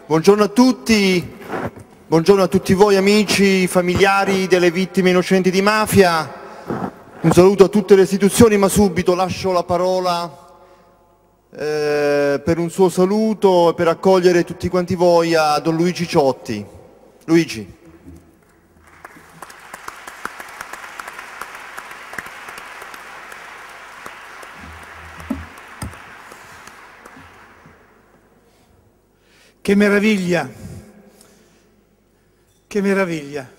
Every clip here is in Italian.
Buongiorno a tutti voi amici, familiari delle vittime innocenti di mafia. Un saluto a tutte le istituzioni, ma subito lascio la parola per un suo saluto e per accogliere tutti quanti voi a Don Luigi Ciotti. Luigi. Che meraviglia, che meraviglia.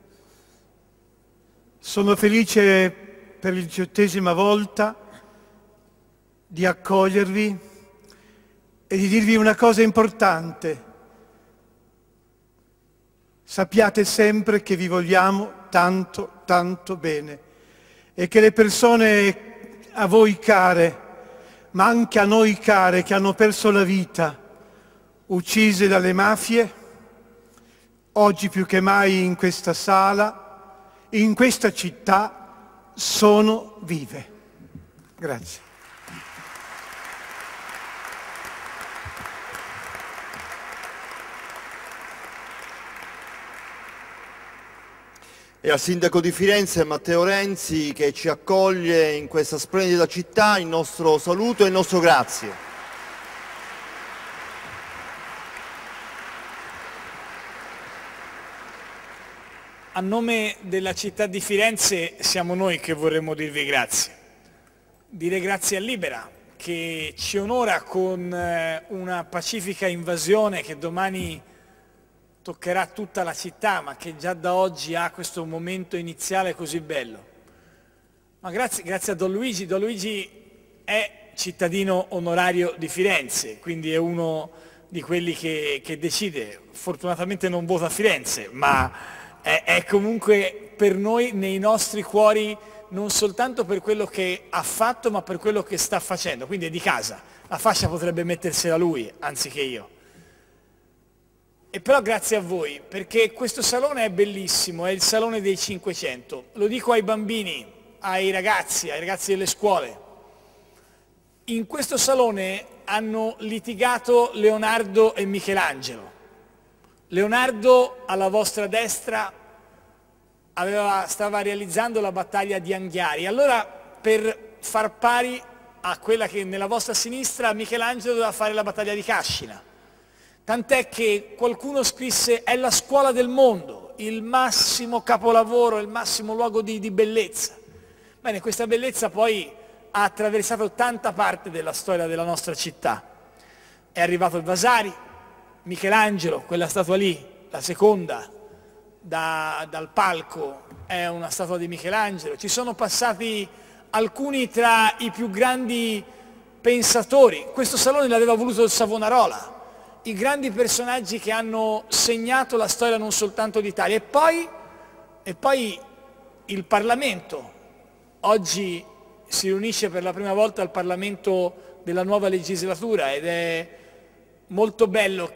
Sono felice per il 18ª volta di accogliervi e di dirvi una cosa importante. Sappiate sempre che vi vogliamo tanto, tanto bene e che le persone a voi care, ma anche a noi care che hanno perso la vita, uccise dalle mafie, oggi più che mai in questa sala, in questa città, sono vive. Grazie. E al Sindaco di Firenze, Matteo Renzi, che ci accoglie in questa splendida città, il nostro saluto e il nostro grazie. A nome della città di Firenze siamo noi che vorremmo dirvi grazie. Dire grazie a Libera, che ci onora con una pacifica invasione che domani toccherà tutta la città, ma che già da oggi ha questo momento iniziale così bello. Ma grazie a Don Luigi. Don Luigi è cittadino onorario di Firenze, quindi è uno di quelli che decide. Fortunatamente non vota a Firenze, ma è comunque per noi nei nostri cuori, non soltanto per quello che ha fatto, ma per quello che sta facendo. Quindi è di casa. La fascia potrebbe mettersela lui, anziché io. E però grazie a voi, perché questo salone è bellissimo, è il salone dei 500. Lo dico ai bambini, ai ragazzi delle scuole. In questo salone hanno litigato Leonardo e Michelangelo. Leonardo, alla vostra destra, stava realizzando la battaglia di Anghiari. Allora, per far pari a quella che nella vostra sinistra, Michelangelo doveva fare la battaglia di Cascina. Tant'è che qualcuno scrisse: è la scuola del mondo, il massimo capolavoro, il massimo luogo di bellezza. Bene, questa bellezza poi ha attraversato tanta parte della storia della nostra città. È arrivato il Vasari, Michelangelo, quella statua lì, la seconda dal palco, è una statua di Michelangelo. Ci sono passati alcuni tra i più grandi pensatori. Questo salone l'aveva voluto il Savonarola, i grandi personaggi che hanno segnato la storia non soltanto d'Italia. E poi il Parlamento. Oggi si riunisce per la prima volta il Parlamento della nuova legislatura ed è molto bello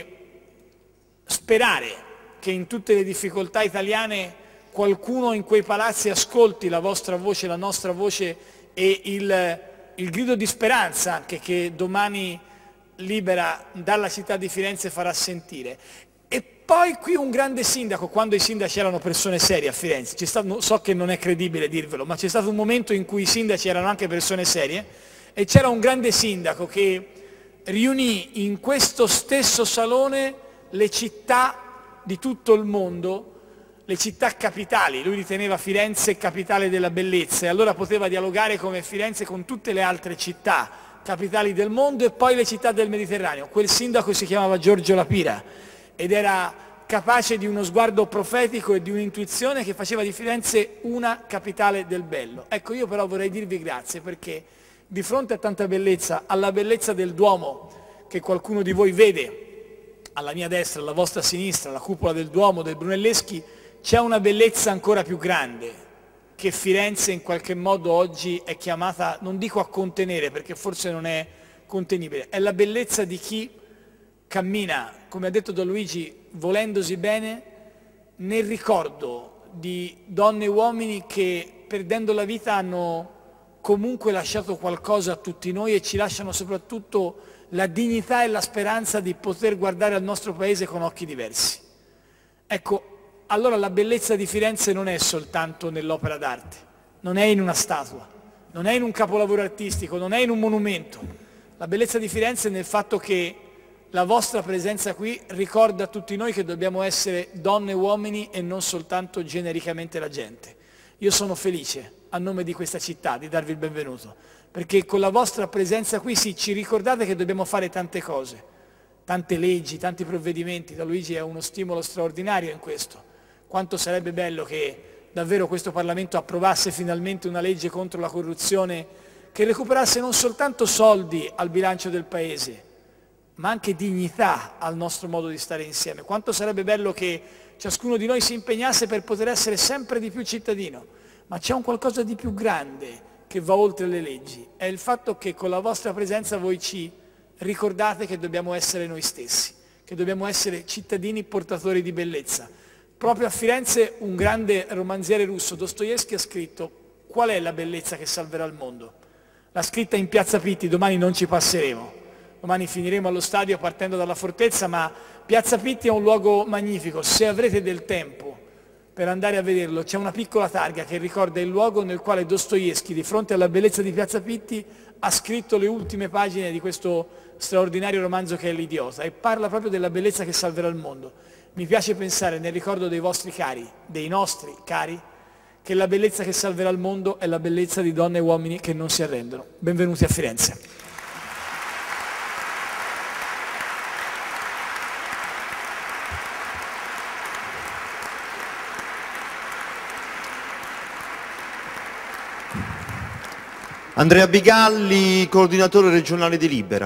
sperare che in tutte le difficoltà italiane qualcuno in quei palazzi ascolti la vostra voce, la nostra voce e il grido di speranza anche che domani Libera dalla città di Firenze farà sentire. E poi qui un grande sindaco, quando i sindaci erano persone serie a Firenze, so che non è credibile dirvelo, ma c'è stato un momento in cui i sindaci erano anche persone serie e c'era un grande sindaco che riunì in questo stesso salone le città di tutto il mondo, le città capitali. Lui riteneva Firenze capitale della bellezza e allora poteva dialogare come Firenze con tutte le altre città capitali del mondo e poi le città del Mediterraneo. Quel sindaco si chiamava Giorgio La Pira ed era capace di uno sguardo profetico e di un'intuizione che faceva di Firenze una capitale del bello. Ecco, io però vorrei dirvi grazie perché di fronte a tanta bellezza, alla bellezza del Duomo che qualcuno di voi vede alla mia destra, alla vostra sinistra, la cupola del Duomo, del Brunelleschi, c'è una bellezza ancora più grande che Firenze in qualche modo oggi è chiamata, non dico a contenere perché forse non è contenibile, è la bellezza di chi cammina, come ha detto Don Luigi, volendosi bene, nel ricordo di donne e uomini che perdendo la vita hanno comunque lasciato qualcosa a tutti noi e ci lasciano soprattutto la dignità e la speranza di poter guardare al nostro paese con occhi diversi. Ecco, allora la bellezza di Firenze non è soltanto nell'opera d'arte, non è in una statua, non è in un capolavoro artistico, non è in un monumento. La bellezza di Firenze è nel fatto che la vostra presenza qui ricorda a tutti noi che dobbiamo essere donne e uomini e non soltanto genericamente la gente. Io sono felice, a nome di questa città, di darvi il benvenuto, perché con la vostra presenza qui sì, ci ricordate che dobbiamo fare tante cose, tante leggi, tanti provvedimenti. Da Luigi è uno stimolo straordinario in questo. Quanto sarebbe bello che davvero questo Parlamento approvasse finalmente una legge contro la corruzione che recuperasse non soltanto soldi al bilancio del Paese, ma anche dignità al nostro modo di stare insieme. Quanto sarebbe bello che ciascuno di noi si impegnasse per poter essere sempre di più cittadino. Ma c'è un qualcosa di più grande che va oltre le leggi, è il fatto che con la vostra presenza voi ci ricordate che dobbiamo essere noi stessi, che dobbiamo essere cittadini portatori di bellezza. Proprio a Firenze un grande romanziere russo, Dostoevskij, ha scritto: qual è la bellezza che salverà il mondo? L'ha scritta in Piazza Pitti, domani non ci passeremo. Domani finiremo allo stadio partendo dalla fortezza, ma Piazza Pitti è un luogo magnifico. Se avrete del tempo per andare a vederlo, c'è una piccola targa che ricorda il luogo nel quale Dostoevskij, di fronte alla bellezza di Piazza Pitti, ha scritto le ultime pagine di questo straordinario romanzo che è L'Idiota, e parla proprio della bellezza che salverà il mondo. Mi piace pensare, nel ricordo dei vostri cari, dei nostri cari, che la bellezza che salverà il mondo è la bellezza di donne e uomini che non si arrendono. Benvenuti a Firenze. Andrea Bigalli, coordinatore regionale di Libera.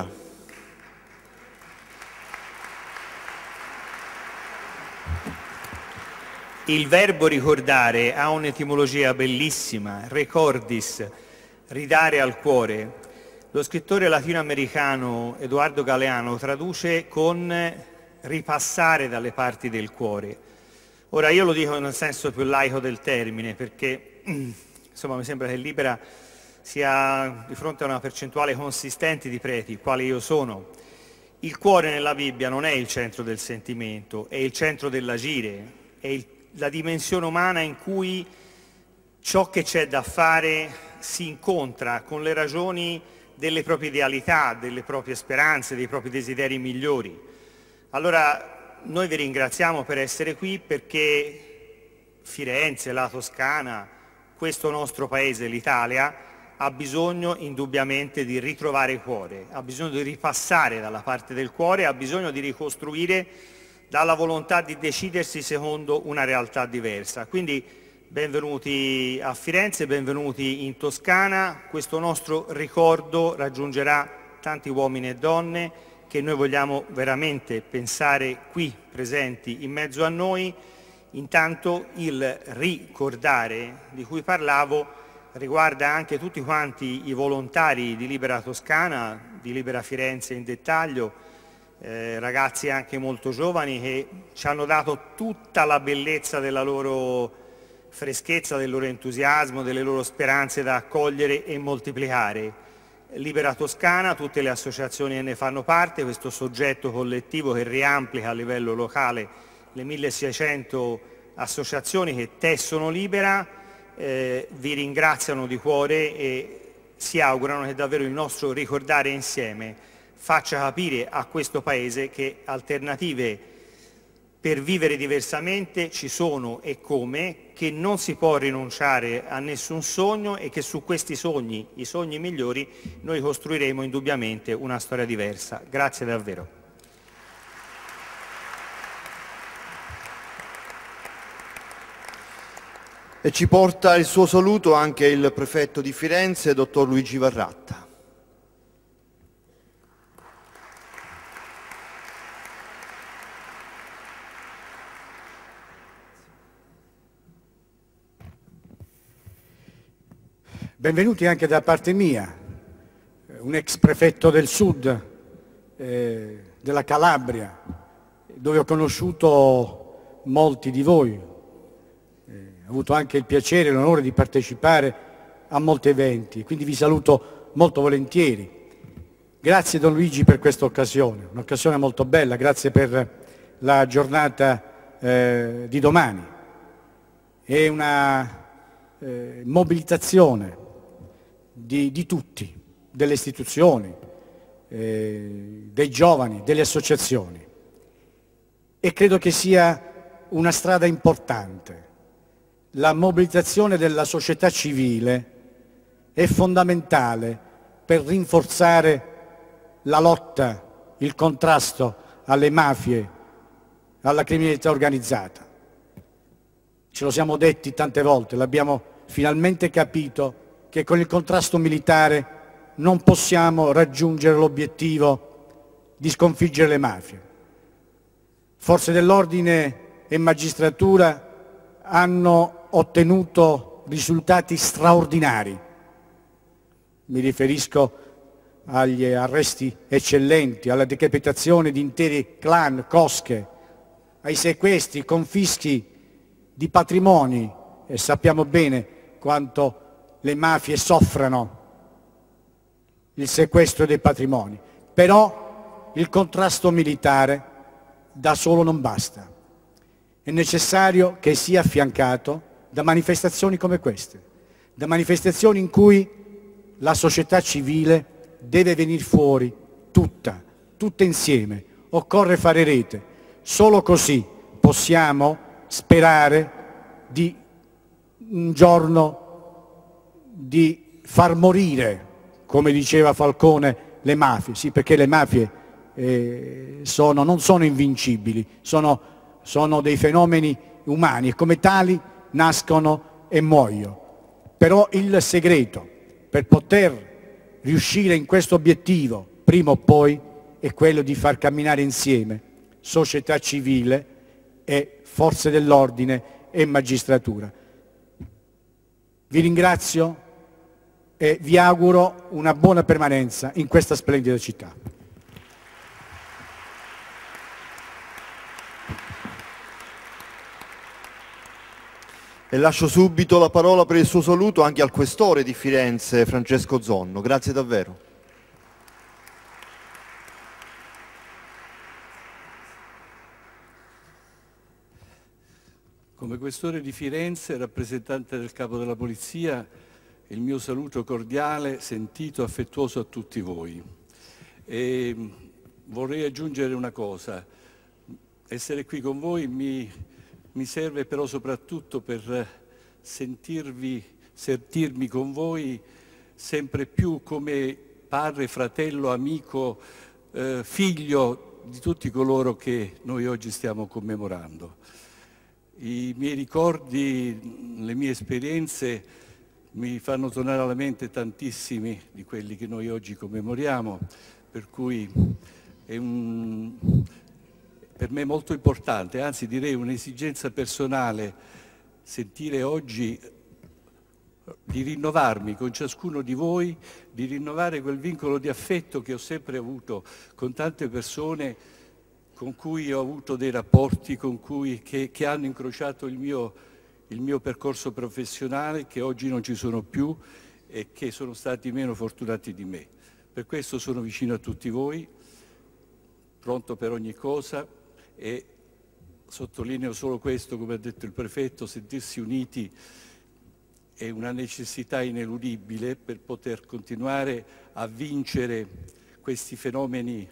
Il verbo ricordare ha un'etimologia bellissima, recordis, ridare al cuore. Lo scrittore latinoamericano Eduardo Galeano traduce con ripassare dalle parti del cuore. Ora io lo dico nel senso più laico del termine, perché insomma mi sembra che Libera sia di fronte a una percentuale consistente di preti, quale io sono. Il cuore nella Bibbia non è il centro del sentimento, è il centro dell'agire, è la dimensione umana in cui ciò che c'è da fare si incontra con le ragioni delle proprie idealità, delle proprie speranze, dei propri desideri migliori. Allora noi vi ringraziamo per essere qui, perché Firenze, la Toscana, questo nostro paese, l'Italia, ha bisogno indubbiamente di ritrovare cuore, ha bisogno di ripassare dalla parte del cuore, ha bisogno di ricostruire dalla volontà di decidersi secondo una realtà diversa. Quindi benvenuti a Firenze, benvenuti in Toscana. Questo nostro ricordo raggiungerà tanti uomini e donne che noi vogliamo veramente pensare qui presenti in mezzo a noi. Intanto il ricordare di cui parlavo riguarda anche tutti quanti i volontari di Libera Toscana, di Libera Firenze in dettaglio, ragazzi anche molto giovani che ci hanno dato tutta la bellezza della loro freschezza, del loro entusiasmo, delle loro speranze da accogliere e moltiplicare. Libera Toscana, tutte le associazioni che ne fanno parte, questo soggetto collettivo che riamplica a livello locale le 1600 associazioni che tessono Libera, vi ringraziano di cuore e si augurano che davvero il nostro ricordare insieme faccia capire a questo Paese che alternative per vivere diversamente ci sono e come, che non si può rinunciare a nessun sogno e che su questi sogni, i sogni migliori, noi costruiremo indubbiamente una storia diversa. Grazie davvero. E ci porta il suo saluto anche il prefetto di Firenze, dottor Luigi Varratta. Benvenuti anche da parte mia, un ex prefetto del sud, della Calabria, dove ho conosciuto molti di voi. Ho avuto anche il piacere e l'onore di partecipare a molti eventi, quindi vi saluto molto volentieri. Grazie Don Luigi per questa occasione, un'occasione molto bella, grazie per la giornata di domani. È una mobilitazione di tutti, delle istituzioni, dei giovani, delle associazioni, e credo che sia una strada importante. La mobilitazione della società civile è fondamentale per rinforzare la lotta, il contrasto alle mafie, alla criminalità organizzata. Ce lo siamo detti tante volte, l'abbiamo finalmente capito che con il contrasto militare non possiamo raggiungere l'obiettivo di sconfiggere le mafie. Forze dell'ordine e magistratura hanno ottenuto risultati straordinari. Mi riferisco agli arresti eccellenti, alla decapitazione di interi clan, cosche, ai sequestri, confischi di patrimoni, e sappiamo bene quanto le mafie soffrano il sequestro dei patrimoni. Però il contrasto militare da solo non basta. È necessario che sia affiancato da manifestazioni come queste, da manifestazioni in cui la società civile deve venire fuori tutta insieme. Occorre fare rete. Solo così possiamo sperare di un giorno di far morire, come diceva Falcone, le mafie. Sì, perché le mafie non sono invincibili, sono dei fenomeni umani e come tali nascono e muoiono. Però il segreto per poter riuscire in questo obiettivo, prima o poi, è quello di far camminare insieme società civile e forze dell'ordine e magistratura. Vi ringrazio e vi auguro una buona permanenza in questa splendida città. E lascio subito la parola per il suo saluto anche al questore di Firenze, Francesco Zonno. Grazie davvero. Come questore di Firenze, rappresentante del Capo della Polizia, il mio saluto cordiale, sentito, affettuoso a tutti voi. E vorrei aggiungere una cosa: essere qui con voi mi serve però soprattutto per sentirmi con voi sempre più come padre, fratello, amico, figlio di tutti coloro che noi oggi stiamo commemorando. I miei ricordi, le mie esperienze mi fanno tornare alla mente tantissimi di quelli che noi oggi commemoriamo, per cui è per me molto importante, anzi direi un'esigenza personale, sentire oggi di rinnovarmi con ciascuno di voi, di rinnovare quel vincolo di affetto che ho sempre avuto con tante persone con cui ho avuto dei rapporti, che hanno incrociato il mio percorso professionale, che oggi non ci sono più e che sono stati meno fortunati di me. Per questo sono vicino a tutti voi, pronto per ogni cosa, e sottolineo solo questo, come ha detto il prefetto: sentirsi uniti è una necessità ineludibile per poter continuare a vincere questi fenomeni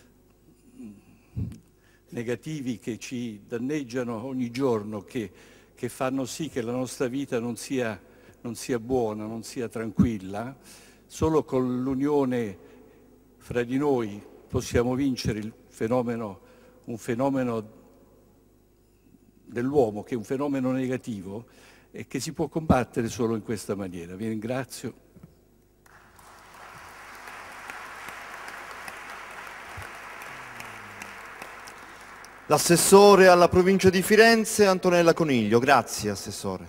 negativi che ci danneggiano ogni giorno, che fanno sì che la nostra vita non sia buona, non sia tranquilla. Solo con l'unione fra di noi possiamo vincere un fenomeno dell'uomo che è un fenomeno negativo e che si può combattere solo in questa maniera. Vi ringrazio. L'assessore alla provincia di Firenze, Antonella Coniglio. Grazie, assessore.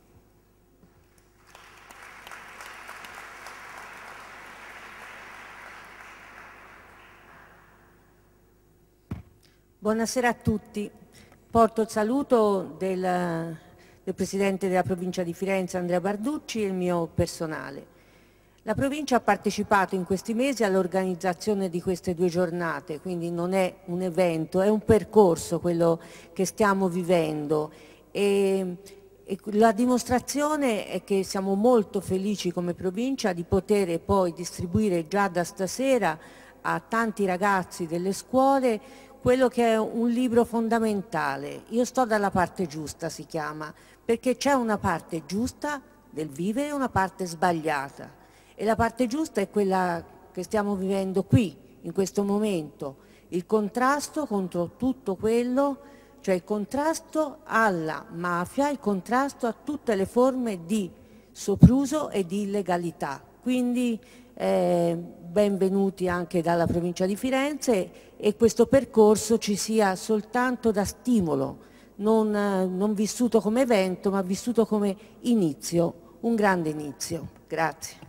Buonasera a tutti. Porto il saluto del Presidente della provincia di Firenze, Andrea Barducci, e il mio personale. La provincia ha partecipato in questi mesi all'organizzazione di queste 2 giornate, quindi non è un evento, è un percorso quello che stiamo vivendo. E la dimostrazione è che siamo molto felici come provincia di poter poi distribuire già da stasera a tanti ragazzi delle scuole quello che è un libro fondamentale. Io sto dalla parte giusta, si chiama, perché c'è una parte giusta del vivere e una parte sbagliata. E la parte giusta è quella che stiamo vivendo qui, in questo momento, il contrasto contro tutto quello, cioè il contrasto alla mafia, il contrasto a tutte le forme di sopruso e di illegalità. Quindi benvenuti anche dalla provincia di Firenze e questo percorso ci sia soltanto da stimolo, non vissuto come evento ma vissuto come inizio, un grande inizio. Grazie.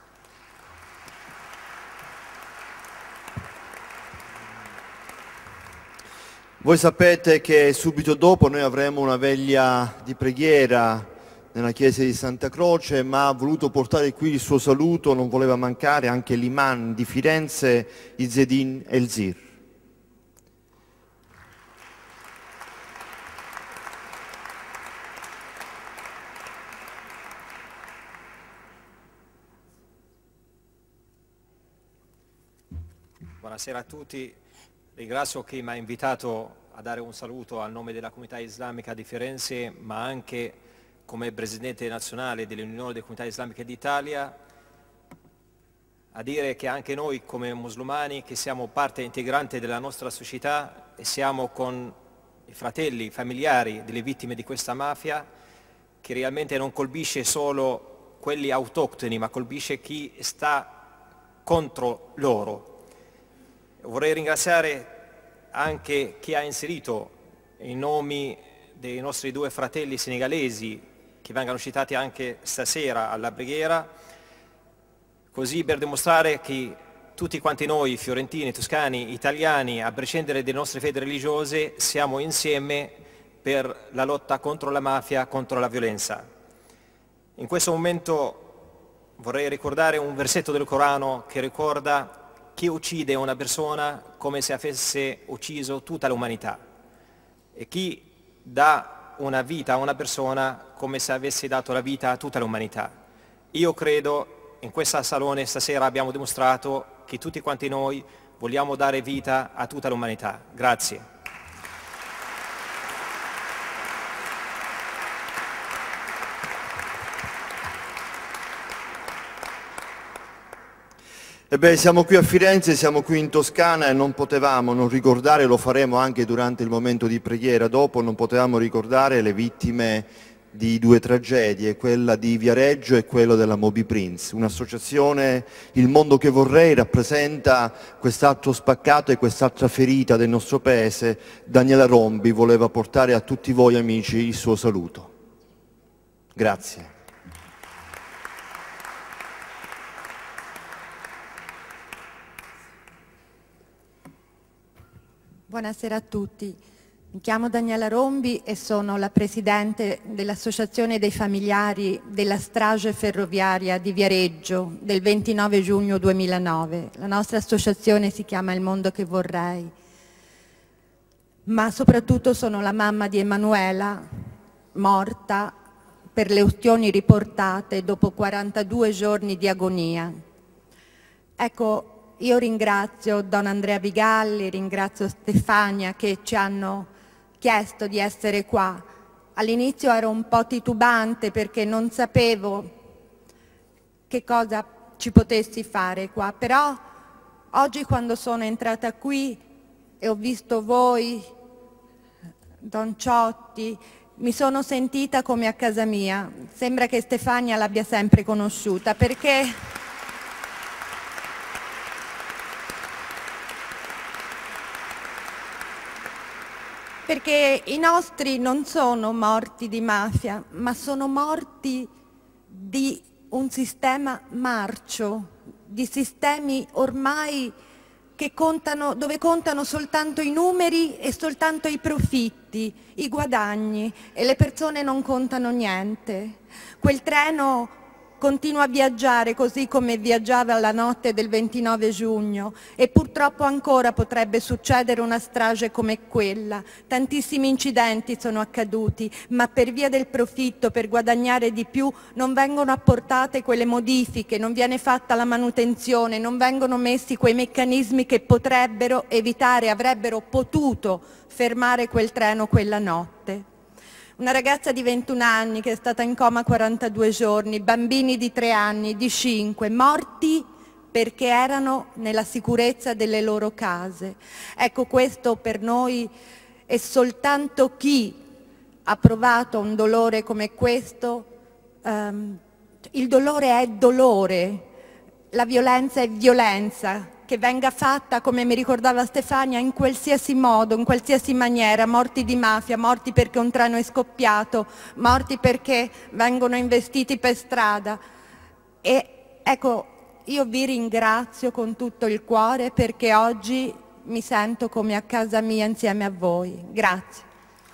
Voi sapete che subito dopo noi avremo una veglia di preghiera nella chiesa di Santa Croce, ma ha voluto portare qui il suo saluto, non voleva mancare anche l'imam di Firenze, Izzedin Elzir. Buonasera a tutti. Ringrazio chi mi ha invitato a dare un saluto al nome della comunità islamica di Firenze, ma anche come Presidente nazionale dell'Unione delle Comunità Islamiche d'Italia, a dire che anche noi come musulmani, che siamo parte integrante della nostra società e siamo con i fratelli, i familiari delle vittime di questa mafia, che realmente non colpisce solo quelli autoctoni, ma colpisce chi sta contro loro. Vorrei ringraziare anche chi ha inserito i nomi dei nostri 2 fratelli senegalesi che vengono citati anche stasera alla preghiera, così per dimostrare che tutti quanti noi, fiorentini, toscani, italiani, a prescindere dalle nostre fedi religiose, siamo insieme per la lotta contro la mafia, contro la violenza. In questo momento vorrei ricordare un versetto del Corano che ricorda: chi uccide una persona come se avesse ucciso tutta l'umanità e chi dà una vita a una persona come se avesse dato la vita a tutta l'umanità. Io credo in questa salone stasera abbiamo dimostrato che tutti quanti noi vogliamo dare vita a tutta l'umanità. Grazie. Ebbene, siamo qui a Firenze, siamo qui in Toscana e non potevamo non ricordare, lo faremo anche durante il momento di preghiera dopo, non potevamo ricordare le vittime di 2 tragedie, quella di Viareggio e quella della Moby Prince. Un'associazione, Il Mondo che Vorrei, rappresenta quest'altro spaccato e quest'altra ferita del nostro paese. Daniela Rombi voleva portare a tutti voi amici il suo saluto. Grazie. Buonasera a tutti, mi chiamo Daniela Rombi e sono la Presidente dell'Associazione dei Familiari della Strage Ferroviaria di Viareggio del 29 giugno 2009. La nostra associazione si chiama Il Mondo che Vorrei, ma soprattutto sono la mamma di Emanuela, morta per le ustioni riportate dopo 42 giorni di agonia. Ecco, io ringrazio Don Andrea Vigalli, ringrazio Stefania che ci hanno chiesto di essere qua. All'inizio ero un po' titubante perché non sapevo che cosa ci potessi fare qua, però oggi quando sono entrata qui e ho visto voi, Don Ciotti, mi sono sentita come a casa mia. Sembra che Stefania l'abbia sempre conosciuta perché i nostri non sono morti di mafia, ma sono morti di un sistema marcio, di sistemi ormai che dove contano soltanto i numeri e soltanto i profitti, i guadagni, e le persone non contano niente. Quel treno continua a viaggiare così come viaggiava la notte del 29 giugno e purtroppo ancora potrebbe succedere una strage come quella. Tantissimi incidenti sono accaduti, ma per via del profitto, per guadagnare di più, non vengono apportate quelle modifiche, non viene fatta la manutenzione, non vengono messi quei meccanismi che potrebbero evitare, avrebbero potuto fermare quel treno quella notte. Una ragazza di 21 anni che è stata in coma 42 giorni, bambini di 3 anni, di 5, morti perché erano nella sicurezza delle loro case. Ecco, questo per noi è soltanto chi ha provato un dolore come questo. Il dolore è dolore, la violenza è violenza. Che venga fatta, come mi ricordava Stefania, in qualsiasi modo, in qualsiasi maniera, morti di mafia, morti perché un treno è scoppiato, morti perché vengono investiti per strada. E ecco, io vi ringrazio con tutto il cuore perché oggi mi sento come a casa mia insieme a voi. Grazie.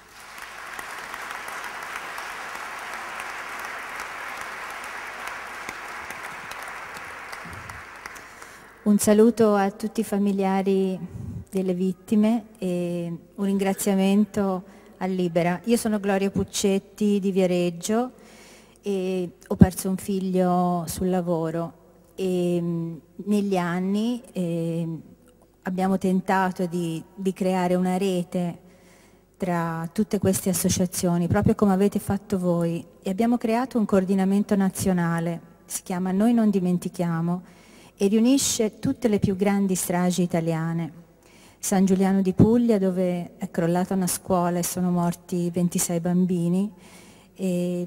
Un saluto a tutti i familiari delle vittime e un ringraziamento a Libera. Io sono Gloria Puccetti di Viareggio e ho perso un figlio sul lavoro e negli anni abbiamo tentato di creare una rete tra tutte queste associazioni, proprio come avete fatto voi, e abbiamo creato un coordinamento nazionale, si chiama Noi non dimentichiamo, e riunisce tutte le più grandi stragi italiane. San Giuliano di Puglia, dove è crollata una scuola e sono morti 26 bambini, e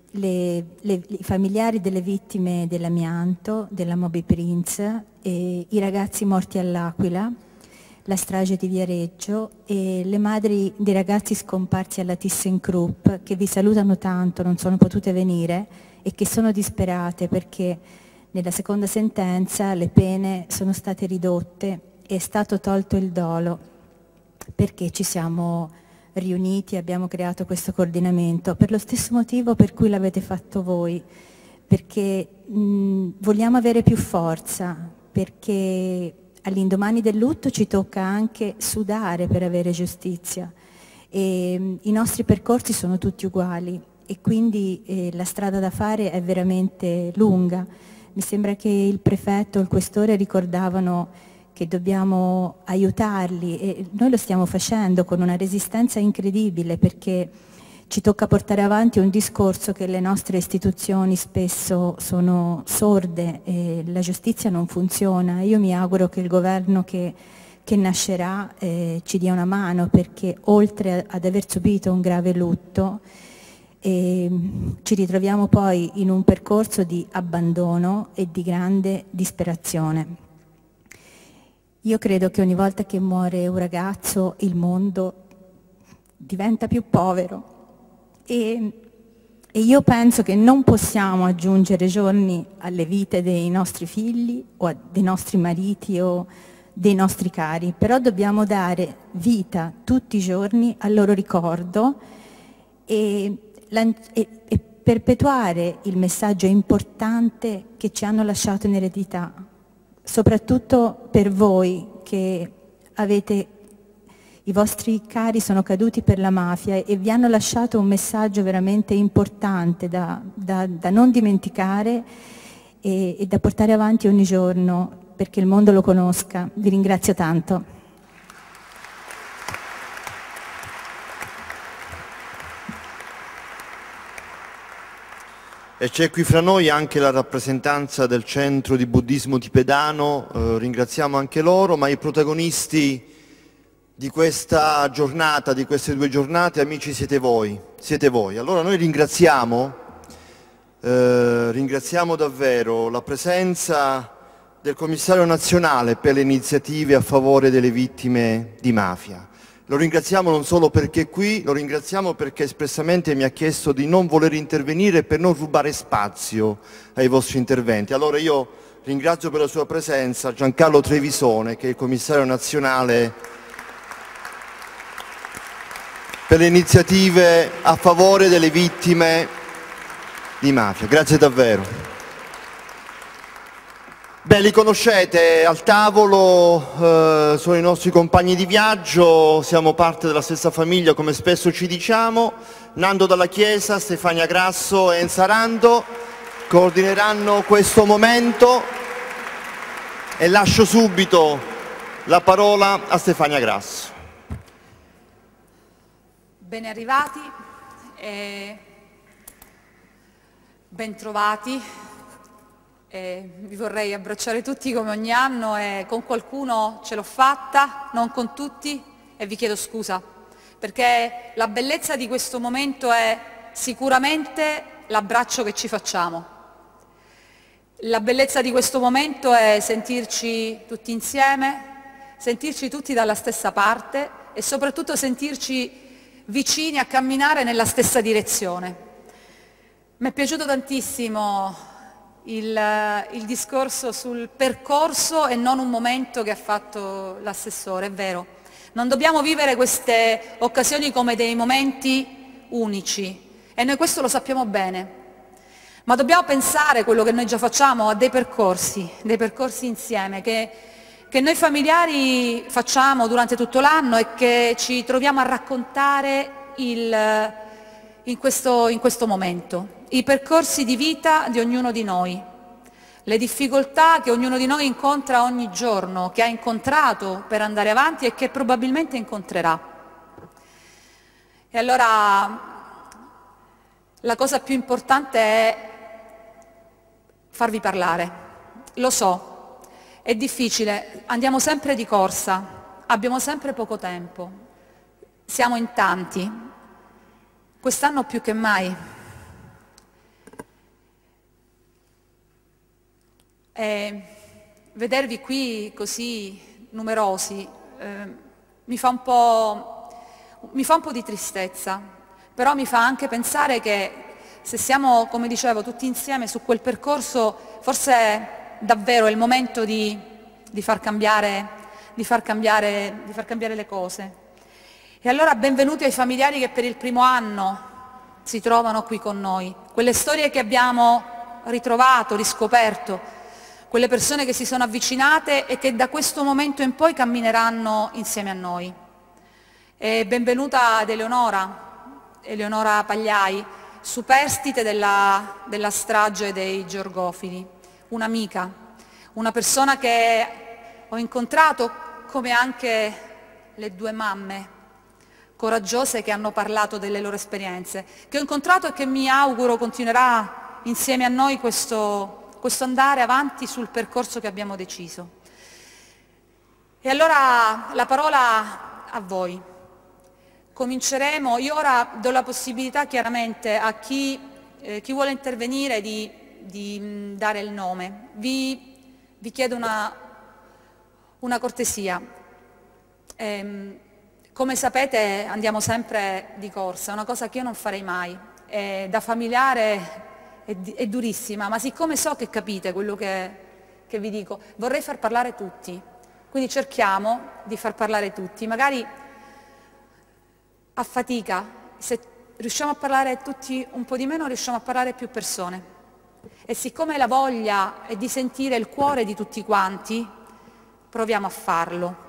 i familiari delle vittime dell'amianto, della Moby Prince, e i ragazzi morti all'Aquila, la strage di Viareggio e le madri dei ragazzi scomparsi alla ThyssenKrupp, che vi salutano tanto, non sono potute venire e che sono disperate perché nella seconda sentenza le pene sono state ridotte e è stato tolto il dolo, perché ci siamo riuniti e abbiamo creato questo coordinamento per lo stesso motivo per cui l'avete fatto voi, perché vogliamo avere più forza, perché all'indomani del lutto ci tocca anche sudare per avere giustizia e i nostri percorsi sono tutti uguali e quindi la strada da fare è veramente lunga. Mi sembra che il prefetto e il questore ricordavano che dobbiamo aiutarli e noi lo stiamo facendo con una resistenza incredibile, perché ci tocca portare avanti un discorso che le nostre istituzioni spesso sono sorde e la giustizia non funziona. Io mi auguro che il governo che nascerà ci dia una mano, perché oltre ad aver subito un grave lutto ci ritroviamo poi in un percorso di abbandono e di grande disperazione. Io credo che ogni volta che muore un ragazzo il mondo diventa più povero e io penso che non possiamo aggiungere giorni alle vite dei nostri figli o dei nostri mariti o dei nostri cari, però dobbiamo dare vita tutti i giorni al loro ricordo e perpetuare il messaggio importante che ci hanno lasciato in eredità, soprattutto per voi che avete, i vostri cari sono caduti per la mafia e vi hanno lasciato un messaggio veramente importante da non dimenticare e da portare avanti ogni giorno perché il mondo lo conosca. Vi ringrazio tanto. E c'è qui fra noi anche la rappresentanza del centro di buddismo tibetano, ringraziamo anche loro, ma i protagonisti di questa giornata, di queste 2 giornate, amici, siete voi. Allora noi ringraziamo davvero la presenza del commissario nazionale per le iniziative a favore delle vittime di mafia. Lo ringraziamo non solo perché è qui, lo ringraziamo perché espressamente mi ha chiesto di non voler intervenire per non rubare spazio ai vostri interventi. Allora io ringrazio per la sua presenza Giancarlo Trevisone, che è il commissario nazionale per le iniziative a favore delle vittime di mafia. Grazie davvero. Beh, li conoscete, al tavolo sono i nostri compagni di viaggio, siamo parte della stessa famiglia come spesso ci diciamo. Nando Dalla Chiesa, Stefania Grasso e Enza Rando coordineranno questo momento e lascio subito la parola a Stefania Grasso. Ben arrivati e ben trovati. Vi vorrei abbracciare tutti come ogni anno e con qualcuno ce l'ho fatta, non con tutti, e vi chiedo scusa, perché la bellezza di questo momento è sicuramente l'abbraccio che ci facciamo. La bellezza di questo momento è sentirci tutti insieme, sentirci tutti dalla stessa parte e soprattutto sentirci vicini a camminare nella stessa direzione. Mi è piaciuto tantissimo il discorso sul percorso e non un momento che ha fatto l'assessore, è vero. Non dobbiamo vivere queste occasioni come dei momenti unici e noi questo lo sappiamo bene, ma dobbiamo pensare quello che noi già facciamo a dei percorsi insieme che noi familiari facciamo durante tutto l'anno e che ci troviamo a raccontare in questo momento. I percorsi di vita di ognuno di noi, le difficoltà che ognuno di noi incontra ogni giorno, che ha incontrato per andare avanti e che probabilmente incontrerà. E allora la cosa più importante è farvi parlare. Lo so, è difficile, andiamo sempre di corsa, abbiamo sempre poco tempo, siamo in tanti, quest'anno più che mai. E vedervi qui così numerosi mi fa un po' di tristezza, però mi fa anche pensare che se siamo, come dicevo, tutti insieme su quel percorso, forse davvero è il momento di far cambiare le cose. E allora benvenuti ai familiari che per il primo anno si trovano qui con noi, quelle storie che abbiamo ritrovato, riscoperto, quelle persone che si sono avvicinate e che da questo momento in poi cammineranno insieme a noi. E benvenuta ad Eleonora Pagliai, superstite della strage dei Georgofili, un'amica, una persona che ho incontrato, come anche le due mamme coraggiose che hanno parlato delle loro esperienze, che ho incontrato e che mi auguro continuerà insieme a noi questo andare avanti sul percorso che abbiamo deciso. E allora la parola a voi. Cominceremo, io ora do la possibilità chiaramente a chi vuole intervenire di dare il nome. Vi chiedo una cortesia. Come sapete andiamo sempre di corsa, è una cosa che io non farei mai. Da familiare è durissima, ma siccome so che capite quello che vi dico, vorrei far parlare tutti, quindi cerchiamo di far parlare tutti, magari a fatica, se riusciamo a parlare tutti un po' di meno, riusciamo a parlare più persone. E siccome la voglia è di sentire il cuore di tutti quanti, proviamo a farlo.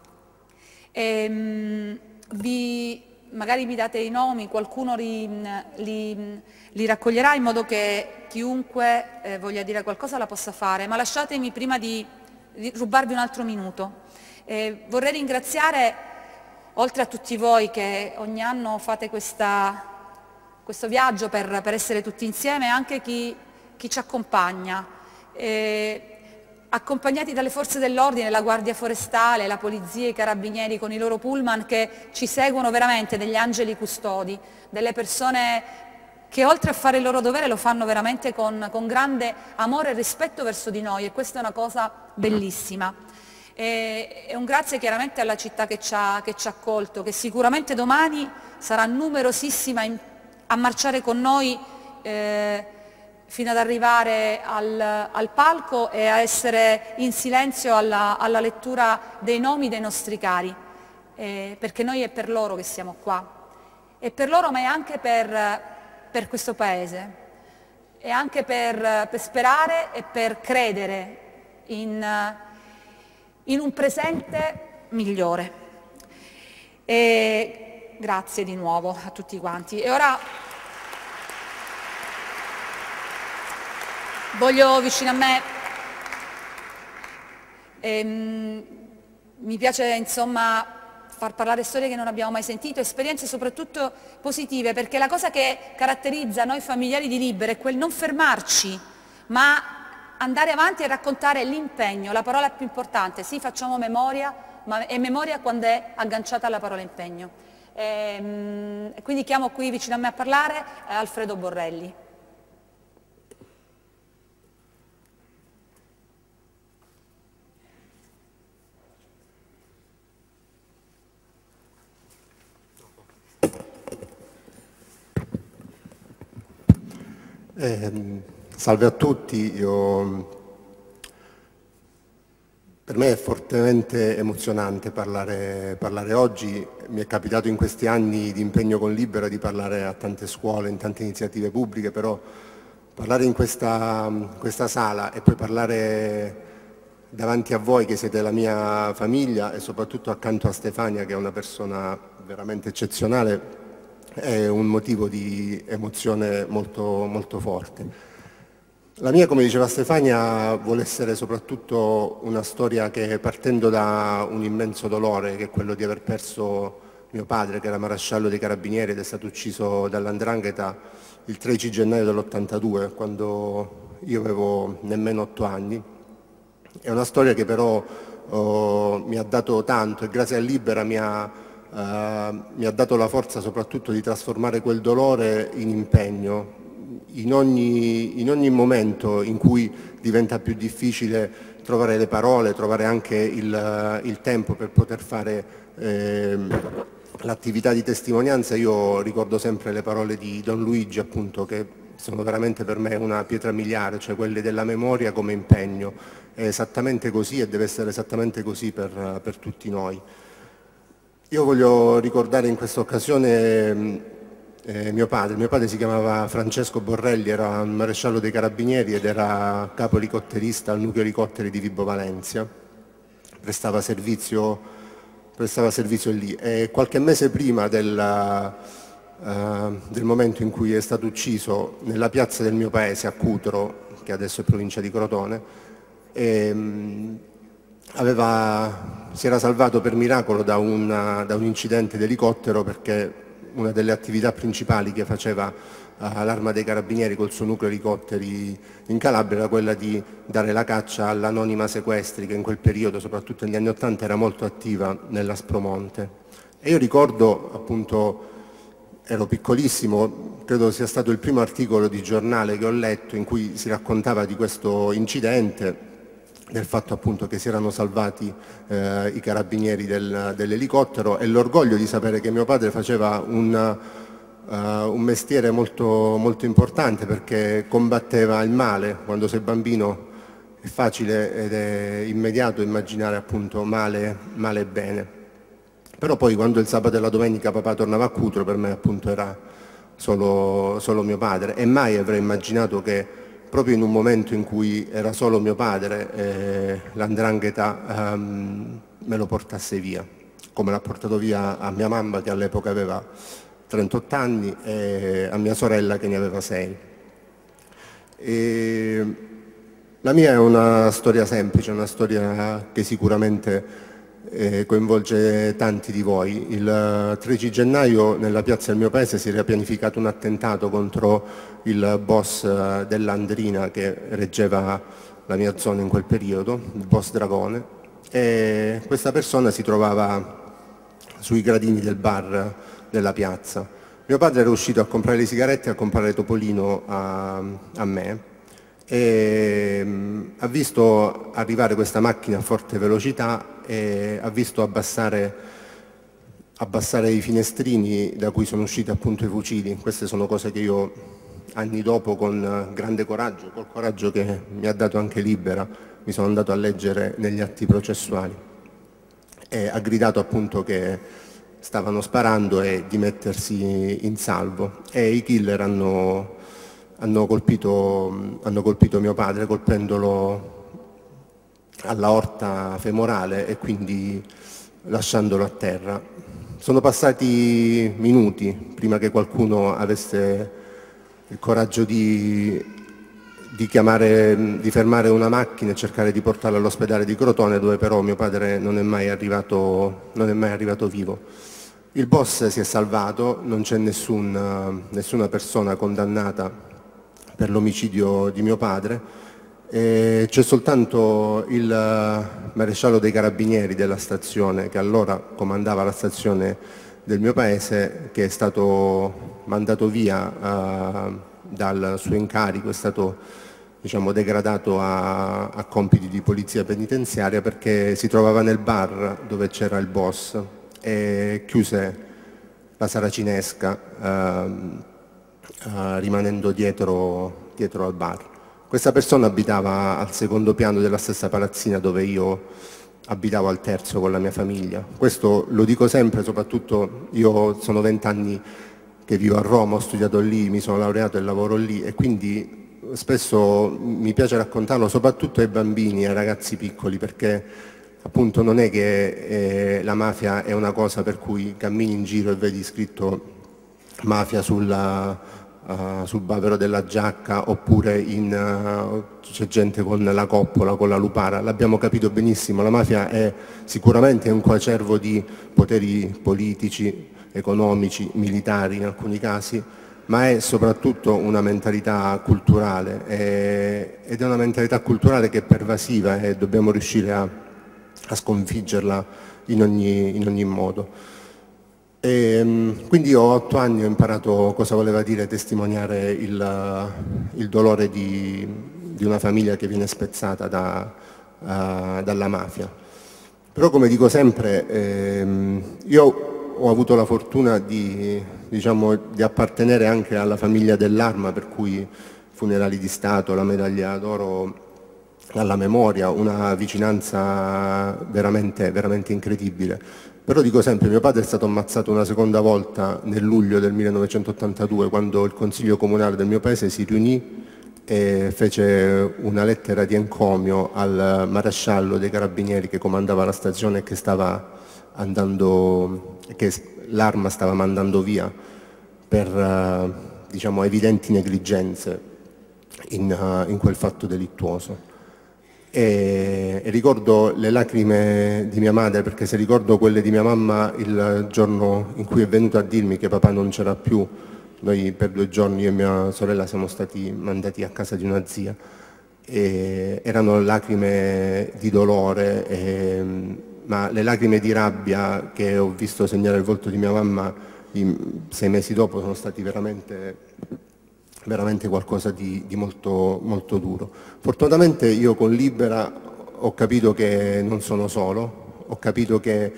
Magari mi date i nomi, qualcuno li raccoglierà in modo che chiunque voglia dire qualcosa la possa fare, ma lasciatemi prima di rubarvi un altro minuto. Vorrei ringraziare, oltre a tutti voi che ogni anno fate questo viaggio per essere tutti insieme, anche chi ci accompagna. Accompagnati dalle forze dell'ordine, la Guardia Forestale, la Polizia, i Carabinieri con i loro pullman che ci seguono veramente, degli angeli custodi, delle persone che oltre a fare il loro dovere lo fanno veramente con grande amore e rispetto verso di noi, e questa è una cosa bellissima. E un grazie chiaramente alla città che ci ha accolto, che sicuramente domani sarà numerosissima a marciare con noi fino ad arrivare al palco e a essere in silenzio alla lettura dei nomi dei nostri cari, perché noi è per loro che siamo qua, è per loro ma è anche per questo Paese, è anche per sperare e per credere in un presente migliore. E grazie di nuovo a tutti quanti. E ora voglio vicino a me, mi piace insomma far parlare storie che non abbiamo mai sentito, esperienze soprattutto positive, perché la cosa che caratterizza noi familiari di Libera è quel non fermarci, ma andare avanti e raccontare l'impegno, la parola più importante. Sì, facciamo memoria, ma è memoria quando è agganciata alla parola impegno. Quindi chiamo qui vicino a me a parlare Alfredo Borrelli. Salve a tutti, per me è fortemente emozionante parlare oggi. Mi è capitato in questi anni di impegno con Libera di parlare a tante scuole, in tante iniziative pubbliche, però parlare in questa sala e poi parlare davanti a voi che siete la mia famiglia e soprattutto accanto a Stefania, che è una persona veramente eccezionale, è un motivo di emozione molto, molto forte. La mia, come diceva Stefania, vuole essere soprattutto una storia che, partendo da un immenso dolore, che è quello di aver perso mio padre, che era maresciallo dei Carabinieri ed è stato ucciso dall''ndrangheta il 13 gennaio dell'82, quando io avevo nemmeno 8 anni. È una storia che però mi ha dato tanto e grazie a Libera mi ha dato la forza soprattutto di trasformare quel dolore in impegno. In ogni momento in cui diventa più difficile trovare le parole, trovare anche il tempo per poter fare l'attività di testimonianza, io ricordo sempre le parole di Don Luigi, appunto, che sono veramente per me una pietra miliare, cioè quelle della memoria come impegno. È esattamente così e deve essere esattamente così per tutti noi. Io voglio ricordare in questa occasione mio padre si chiamava Francesco Borrelli, era un maresciallo dei Carabinieri ed era capo elicotterista al nucleo elicotteri di Vibo Valentia, prestava servizio lì e qualche mese prima del momento in cui è stato ucciso, nella piazza del mio paese a Cutro, che adesso è provincia di Crotone, si era salvato per miracolo da un incidente d'elicottero, perché una delle attività principali che faceva l'Arma dei Carabinieri col suo nucleo elicotteri in Calabria era quella di dare la caccia all'anonima sequestri, che in quel periodo, soprattutto negli anni '80, era molto attiva nell'Aspromonte. E io ricordo, appunto, ero piccolissimo, credo sia stato il primo articolo di giornale che ho letto in cui si raccontava di questo incidente, del fatto appunto che si erano salvati i carabinieri dell'elicottero e l'orgoglio di sapere che mio padre faceva un mestiere molto, molto importante, perché combatteva il male. Quando sei bambino è facile ed è immediato immaginare appunto male e bene. Però poi quando il sabato e la domenica papà tornava a Cutro, per me appunto era solo mio padre, e mai avrei immaginato che proprio in un momento in cui era solo mio padre l''ndrangheta me lo portasse via, come l'ha portato via a mia mamma, che all'epoca aveva 38 anni, e a mia sorella che ne aveva 6. La mia è una storia semplice, una storia che sicuramente coinvolge tanti di voi. Il 13 gennaio nella piazza del mio paese si era pianificato un attentato contro il boss dell'Andrina che reggeva la mia zona in quel periodo, il boss Dragone, e questa persona si trovava sui gradini del bar della piazza. Mio padre era uscito a comprare le sigarette e a comprare Topolino a me, e ha visto arrivare questa macchina a forte velocità e ha visto abbassare i finestrini da cui sono usciti appunto i fucili. Queste sono cose che io anni dopo, con grande coraggio, col coraggio che mi ha dato anche Libera, mi sono andato a leggere negli atti processuali, e ha gridato appunto che stavano sparando e di mettersi in salvo, e i killer hanno colpito mio padre, colpendolo all'aorta femorale e quindi lasciandolo a terra. Sono passati minuti prima che qualcuno avesse il coraggio di fermare una macchina e cercare di portarlo all'ospedale di Crotone, dove però mio padre non è mai arrivato vivo. Il boss si è salvato, non c'è nessuna persona condannata per l'omicidio di mio padre, e c'è soltanto il maresciallo dei carabinieri della stazione, che allora comandava la stazione del mio paese, che è stato mandato via dal suo incarico, è stato, diciamo, degradato a compiti di polizia penitenziaria perché si trovava nel bar dove c'era il boss e chiuse la saracinesca rimanendo dietro al bar. Questa persona abitava al secondo piano della stessa palazzina dove io abitavo al terzo con la mia famiglia. Questo lo dico sempre, soprattutto io sono 20 anni che vivo a Roma, ho studiato lì, mi sono laureato e lavoro lì, e quindi spesso mi piace raccontarlo soprattutto ai bambini e ai ragazzi piccoli, perché appunto non è che la mafia è una cosa per cui cammini in giro e vedi scritto mafia sul bavero della giacca, oppure c'è gente con la coppola, con la lupara. L'abbiamo capito benissimo, la mafia è sicuramente un coacervo di poteri politici, economici, militari in alcuni casi, ma è soprattutto una mentalità culturale, ed è una mentalità culturale che è pervasiva e dobbiamo riuscire a sconfiggerla in ogni modo. Quindi io a 8 anni ho imparato cosa voleva dire testimoniare il dolore di una famiglia che viene spezzata dalla mafia. Però, come dico sempre, io ho avuto la fortuna di appartenere anche alla famiglia dell'Arma, per cui funerali di Stato, la medaglia d'oro alla memoria, una vicinanza veramente, veramente incredibile. Però dico sempre, mio padre è stato ammazzato una seconda volta nel luglio del 1982, quando il Consiglio Comunale del mio paese si riunì e fece una lettera di encomio al maresciallo dei carabinieri che comandava la stazione e che l'Arma stava mandando via per evidenti negligenze in quel fatto delittuoso. E ricordo le lacrime di mia madre, perché se ricordo quelle di mia mamma il giorno in cui è venuta a dirmi che papà non c'era più, noi per 2 giorni, io e mia sorella, siamo stati mandati a casa di una zia, e erano lacrime di dolore, ma le lacrime di rabbia che ho visto segnare il volto di mia mamma 6 mesi dopo sono stati veramente qualcosa di molto, molto duro. Fortunatamente io con Libera ho capito che non sono solo, ho capito che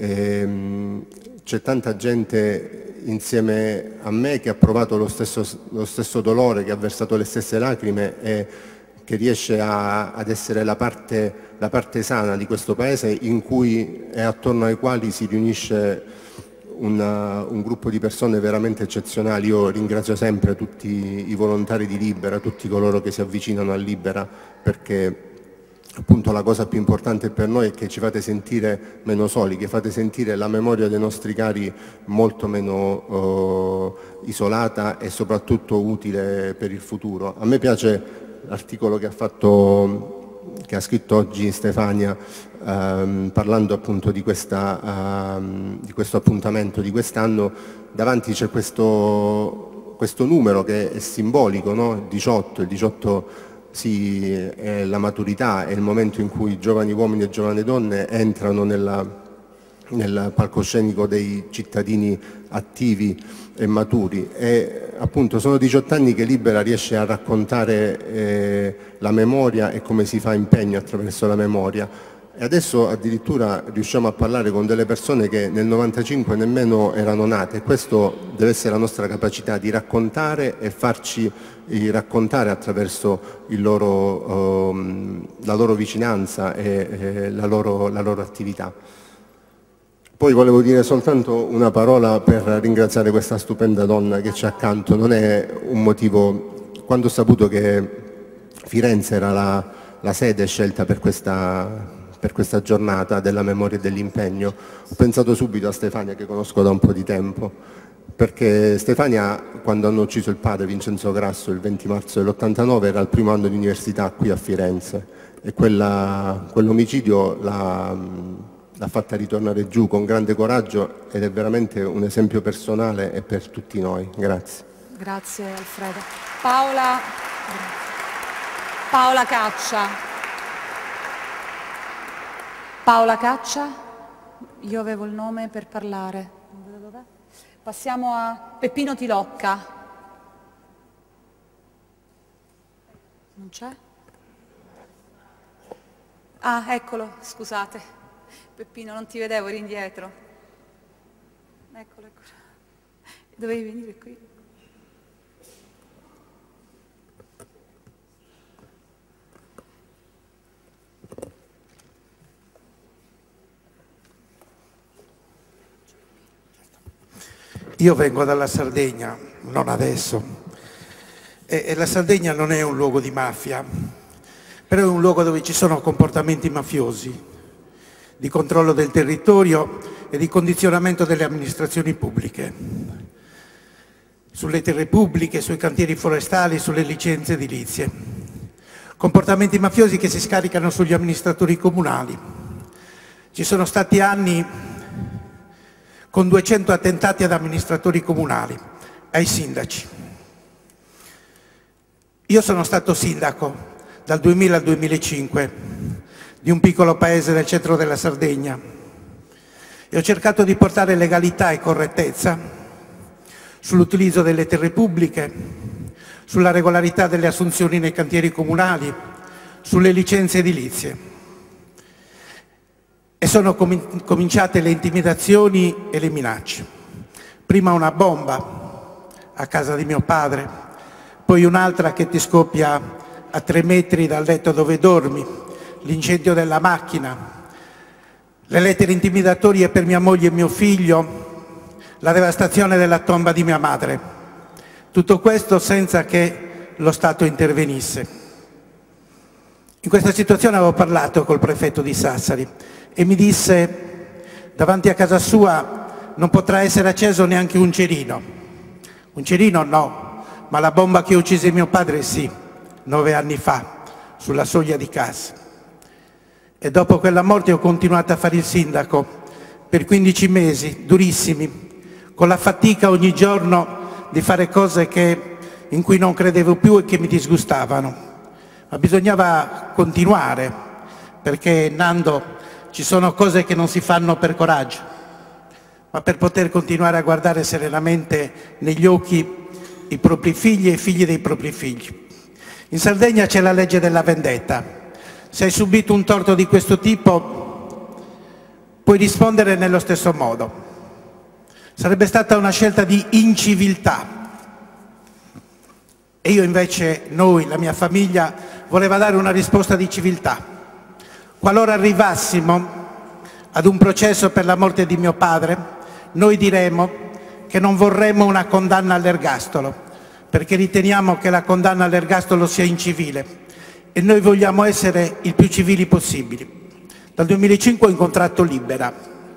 c'è tanta gente insieme a me che ha provato lo stesso dolore, che ha versato le stesse lacrime e che riesce ad essere la parte sana di questo paese, in cui e attorno ai quali si riunisce un gruppo di persone veramente eccezionali. Io ringrazio sempre tutti i volontari di Libera, tutti coloro che si avvicinano a Libera, perché appunto la cosa più importante per noi è che ci fate sentire meno soli, che fate sentire la memoria dei nostri cari molto meno isolata e soprattutto utile per il futuro. A me piace l'articolo che ha scritto oggi Stefania, parlando appunto di questo appuntamento di quest'anno. Davanti c'è questo numero che è simbolico, no? Il 18 è la maturità, è il momento in cui giovani uomini e giovani donne entrano nel palcoscenico dei cittadini attivi e maturi, e appunto sono 18 anni che Libera riesce a raccontare la memoria e come si fa impegno attraverso la memoria. E adesso addirittura riusciamo a parlare con delle persone che nel 95 nemmeno erano nate, e questo deve essere la nostra capacità di raccontare e farci raccontare attraverso la loro vicinanza e la loro attività. Poi volevo dire soltanto una parola per ringraziare questa stupenda donna che c'è accanto. Non è un motivo, quando ho saputo che Firenze era la sede scelta per questa giornata della memoria e dell'impegno, ho pensato subito a Stefania, che conosco da un po' di tempo, perché Stefania, quando hanno ucciso il padre Vincenzo Grasso il 20 marzo dell'89, era al primo anno di università qui a Firenze, e quell'omicidio l'ha fatta ritornare giù con grande coraggio, ed è veramente un esempio personale e per tutti noi. Grazie. Grazie Alfredo. Paola Caccia. Paola Caccia, io avevo il nome per parlare. Non vedo dov'è. Passiamo a Peppino Tilocca. Non c'è? Ah, eccolo, scusate. Peppino, non ti vedevo, eri indietro. Eccolo, eccolo. Dovevi venire qui. Io vengo dalla Sardegna, non adesso, e la Sardegna non è un luogo di mafia, però è un luogo dove ci sono comportamenti mafiosi, di controllo del territorio e di condizionamento delle amministrazioni pubbliche, sulle terre pubbliche, sui cantieri forestali, sulle licenze edilizie. Comportamenti mafiosi che si scaricano sugli amministratori comunali. Ci sono stati anni con 200 attentati ad amministratori comunali, ai sindaci. Io sono stato sindaco dal 2000 al 2005 di un piccolo paese del centro della Sardegna e ho cercato di portare legalità e correttezza sull'utilizzo delle terre pubbliche, sulla regolarità delle assunzioni nei cantieri comunali, sulle licenze edilizie. E sono cominciate le intimidazioni e le minacce. Prima una bomba a casa di mio padre, poi un'altra che ti scoppia a 3 metri dal letto dove dormi, l'incendio della macchina, le lettere intimidatorie per mia moglie e mio figlio, la devastazione della tomba di mia madre. Tutto questo senza che lo Stato intervenisse. In questa situazione avevo parlato col prefetto di Sassari e mi disse: davanti a casa sua non potrà essere acceso neanche un cerino. Un cerino no, ma la bomba che uccise mio padre sì, 9 anni fa, sulla soglia di casa. E dopo quella morte ho continuato a fare il sindaco per 15 mesi, durissimi, con la fatica ogni giorno di fare cose in cui non credevo più e che mi disgustavano. Ma bisognava continuare, perché Nando, ci sono cose che non si fanno per coraggio, ma per poter continuare a guardare serenamente negli occhi i propri figli e i figli dei propri figli. In Sardegna c'è la legge della vendetta. Se hai subito un torto di questo tipo, puoi rispondere nello stesso modo. Sarebbe stata una scelta di inciviltà. E io invece, la mia famiglia, voleva dare una risposta di civiltà. Qualora arrivassimo ad un processo per la morte di mio padre, noi diremo che non vorremmo una condanna all'ergastolo, perché riteniamo che la condanna all'ergastolo sia incivile e noi vogliamo essere il più civili possibili. Dal 2005 ho incontrato Libera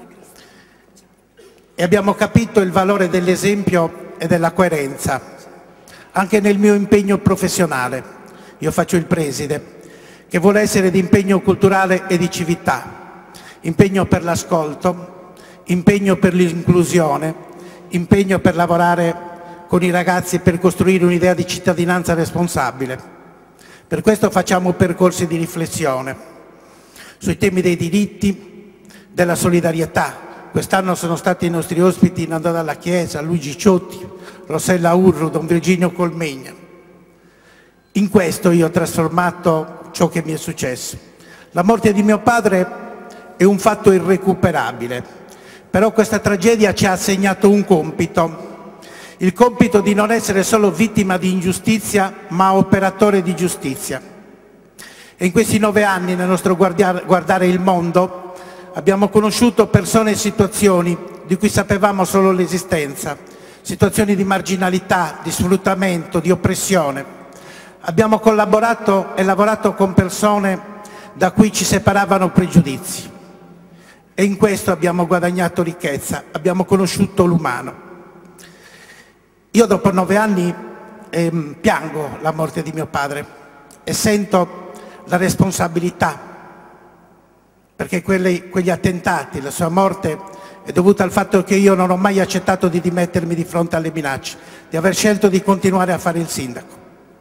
e abbiamo capito il valore dell'esempio e della coerenza, anche nel mio impegno professionale. Io faccio il preside, che vuole essere di impegno culturale e di civiltà, impegno per l'ascolto, impegno per l'inclusione, impegno per lavorare con i ragazzi per costruire un'idea di cittadinanza responsabile. Per questo facciamo percorsi di riflessione sui temi dei diritti, della solidarietà. Quest'anno sono stati i nostri ospiti Nando Dalla Chiesa, Luigi Ciotti, Rossella Urru, Don Virginio Colmegna. In questo io ho trasformato ciò che mi è successo. La morte di mio padre è un fatto irrecuperabile, però questa tragedia ci ha assegnato un compito, il compito di non essere solo vittima di ingiustizia, ma operatore di giustizia. E in questi 9 anni, nel nostro guardare il mondo, abbiamo conosciuto persone e situazioni di cui sapevamo solo l'esistenza, situazioni di marginalità, di sfruttamento, di oppressione. Abbiamo collaborato e lavorato con persone da cui ci separavano pregiudizi e in questo abbiamo guadagnato ricchezza, abbiamo conosciuto l'umano. Io dopo 9 anni piango la morte di mio padre e sento la responsabilità, perché quegli attentati, la sua morte è dovuta al fatto che io non ho mai accettato di dimettermi di fronte alle minacce, di aver scelto di continuare a fare il sindaco.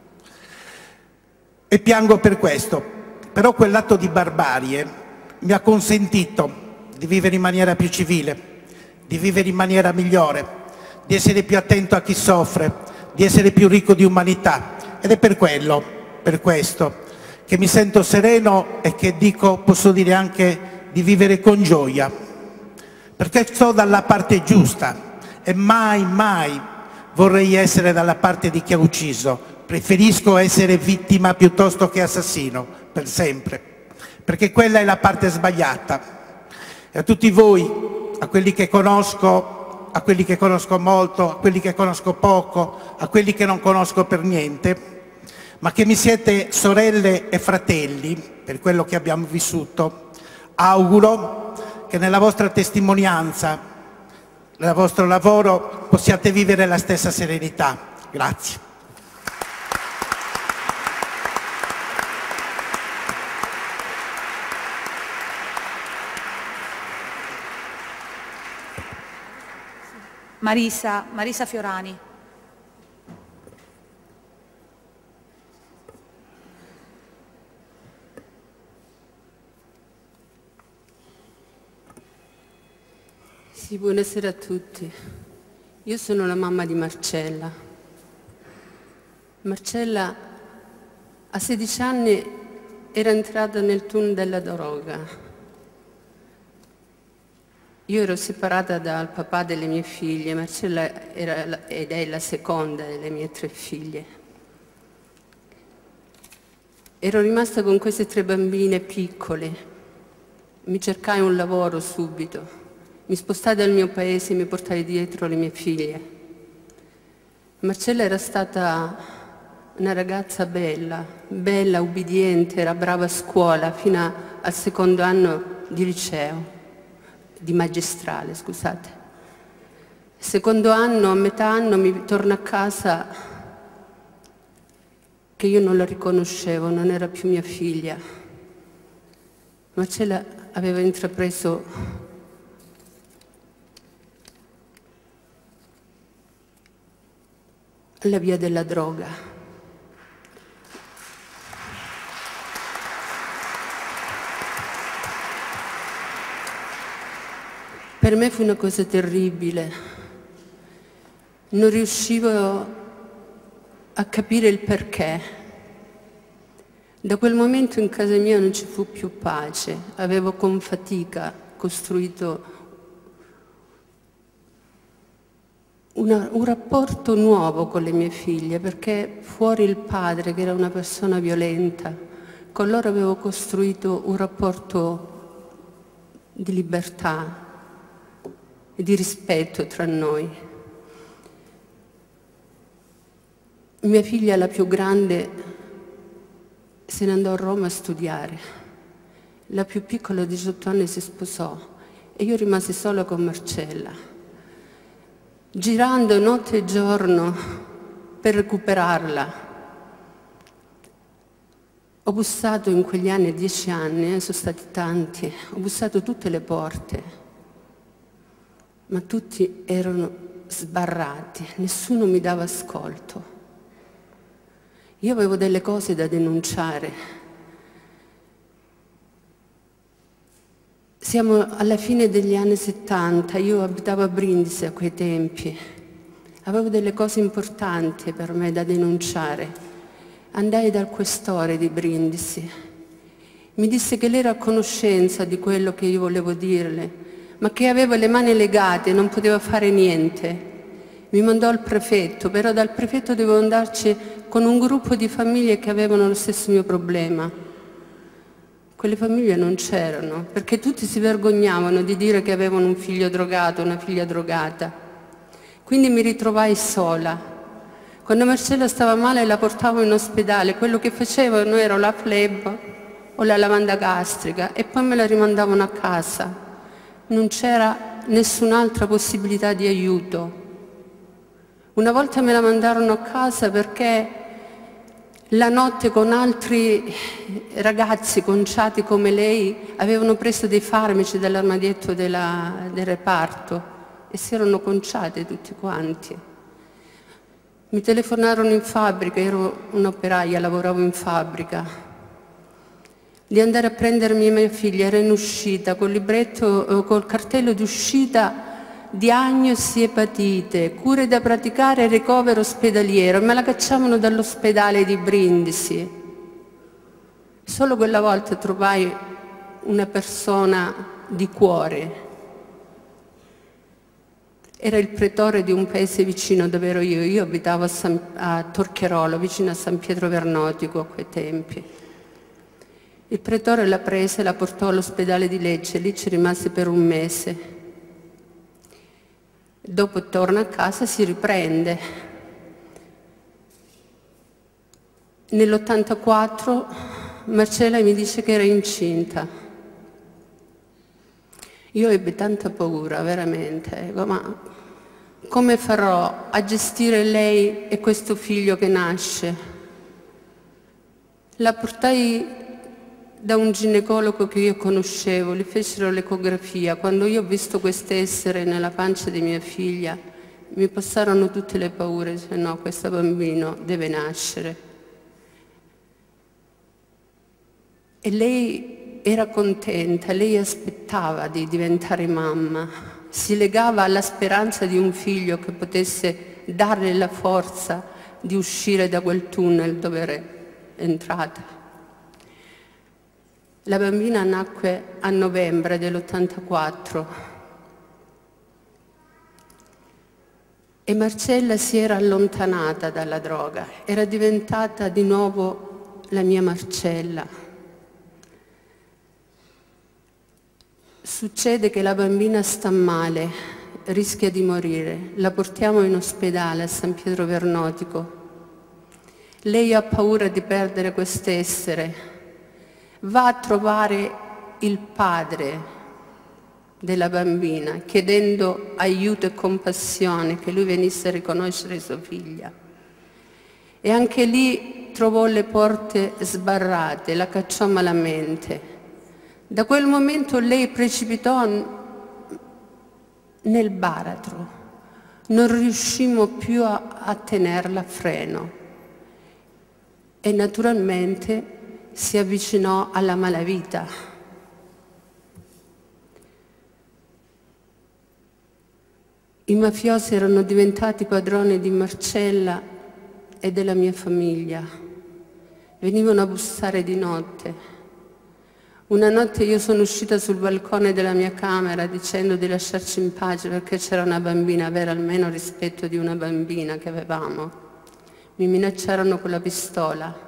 E piango per questo, però quell'atto di barbarie mi ha consentito di vivere in maniera più civile, di vivere in maniera migliore, di essere più attento a chi soffre, di essere più ricco di umanità. Ed è per questo, che mi sento sereno e che posso dire anche di vivere con gioia, perché sto dalla parte giusta e mai, mai vorrei essere dalla parte di chi ha ucciso. Preferisco essere vittima piuttosto che assassino, per sempre, perché quella è la parte sbagliata. E a tutti voi, a quelli che conosco, a quelli che conosco molto, a quelli che conosco poco, a quelli che non conosco per niente, ma che mi siete sorelle e fratelli per quello che abbiamo vissuto, auguro che nella vostra testimonianza, nel vostro lavoro, possiate vivere la stessa serenità. Grazie. Marisa Fiorani. Sì, buonasera a tutti. Io sono la mamma di Marcella. Marcella a 16 anni era entrata nel tunnel della droga. Io ero separata dal papà delle mie figlie, Marcella era ed è la seconda delle mie 3 figlie. Ero rimasta con queste 3 bambine piccole, mi cercai un lavoro subito, mi spostai dal mio paese e mi portai dietro le mie figlie. Marcella era stata una ragazza bella, ubbidiente, era brava a scuola fino al 2° anno di liceo. Di magistrale, scusate. Il 2° anno, a metà anno, mi torno a casa che io non la riconoscevo, non era più mia figlia. Marcella aveva intrapreso la via della droga. Per me fu una cosa terribile, non riuscivo a capire il perché. Da quel momento in casa mia non ci fu più pace, avevo con fatica costruito un rapporto nuovo con le mie figlie, perché fuori il padre, che era una persona violenta, con loro avevo costruito un rapporto di libertà e di rispetto tra noi. Mia figlia, la più grande, se ne andò a Roma a studiare. La più piccola, a 18 anni, si sposò e io rimasi sola con Marcella, girando notte e giorno per recuperarla. Ho bussato in quegli anni, 10 anni, sono stati tanti, ho bussato tutte le porte, ma tutti erano sbarrati, nessuno mi dava ascolto. Io avevo delle cose da denunciare. Siamo alla fine degli anni 70, io abitavo a Brindisi a quei tempi, avevo delle cose importanti per me da denunciare. Andai dal questore di Brindisi, mi disse che lei era a conoscenza di quello che io volevo dirle, ma che aveva le mani legate e non poteva fare niente. Mi mandò al prefetto, però dal prefetto dovevo andarci con un gruppo di famiglie che avevano lo stesso mio problema. Quelle famiglie non c'erano, perché tutti si vergognavano di dire che avevano un figlio drogato, una figlia drogata. Quindi mi ritrovai sola, Quando Marcella stava male la portavo in ospedale, quello che facevano era la flebo o la lavanda gastrica e poi me la rimandavano a casa. Non c'era nessun'altra possibilità di aiuto. Una volta me la mandarono a casa perché la notte con altri ragazzi conciati come lei avevano preso dei farmaci dall'armadietto del reparto e si erano conciati tutti quanti. Mi telefonarono in fabbrica, ero un'operaia, lavoravo in fabbrica, di andare a prendermi mia figlia, era in uscita, col libretto, col cartello d'uscita, diagnosi epatite, cure da praticare e ricovero ospedaliero, me la cacciavano dall'ospedale di Brindisi. Solo quella volta trovai una persona di cuore. Era il pretore di un paese vicino dove ero io abitavo a Torcherolo, vicino a San Pietro Vernotico a quei tempi. Il pretore la prese e la portò all'ospedale di Lecce, lì ci rimase per un mese. Dopo torna a casa, si riprende. Nell'84 Marcella mi dice che era incinta. Io ebbi tanta paura, veramente, ma come farò a gestire lei e questo figlio che nasce? La portai da un ginecologo che io conoscevo, gli fecero l'ecografia. Quando io ho visto quest'essere nella pancia di mia figlia, mi passarono tutte le paure, dice no, questo bambino deve nascere. E lei era contenta, lei aspettava di diventare mamma, si legava alla speranza di un figlio che potesse darle la forza di uscire da quel tunnel dove era entrata. La bambina nacque a novembre dell'84 e Marcella si era allontanata dalla droga, era diventata di nuovo la mia Marcella. Succede che la bambina sta male, rischia di morire, la portiamo in ospedale a San Pietro Vernotico. Lei ha paura di perdere quest'essere, va a trovare il padre della bambina chiedendo aiuto e compassione, che lui venisse a riconoscere sua figlia. E anche lì trovò le porte sbarrate, la cacciò malamente. Da quel momento lei precipitò nel baratro, non riuscimmo più a tenerla a freno e naturalmente si avvicinò alla malavita. I mafiosi erano diventati padroni di Marcella e della mia famiglia, venivano a bussare di notte. Una notte io sono uscita sul balcone della mia camera dicendo di lasciarci in pace perché c'era una bambina, avere almeno rispetto di una bambina che avevamo. Mi minacciarono con la pistola.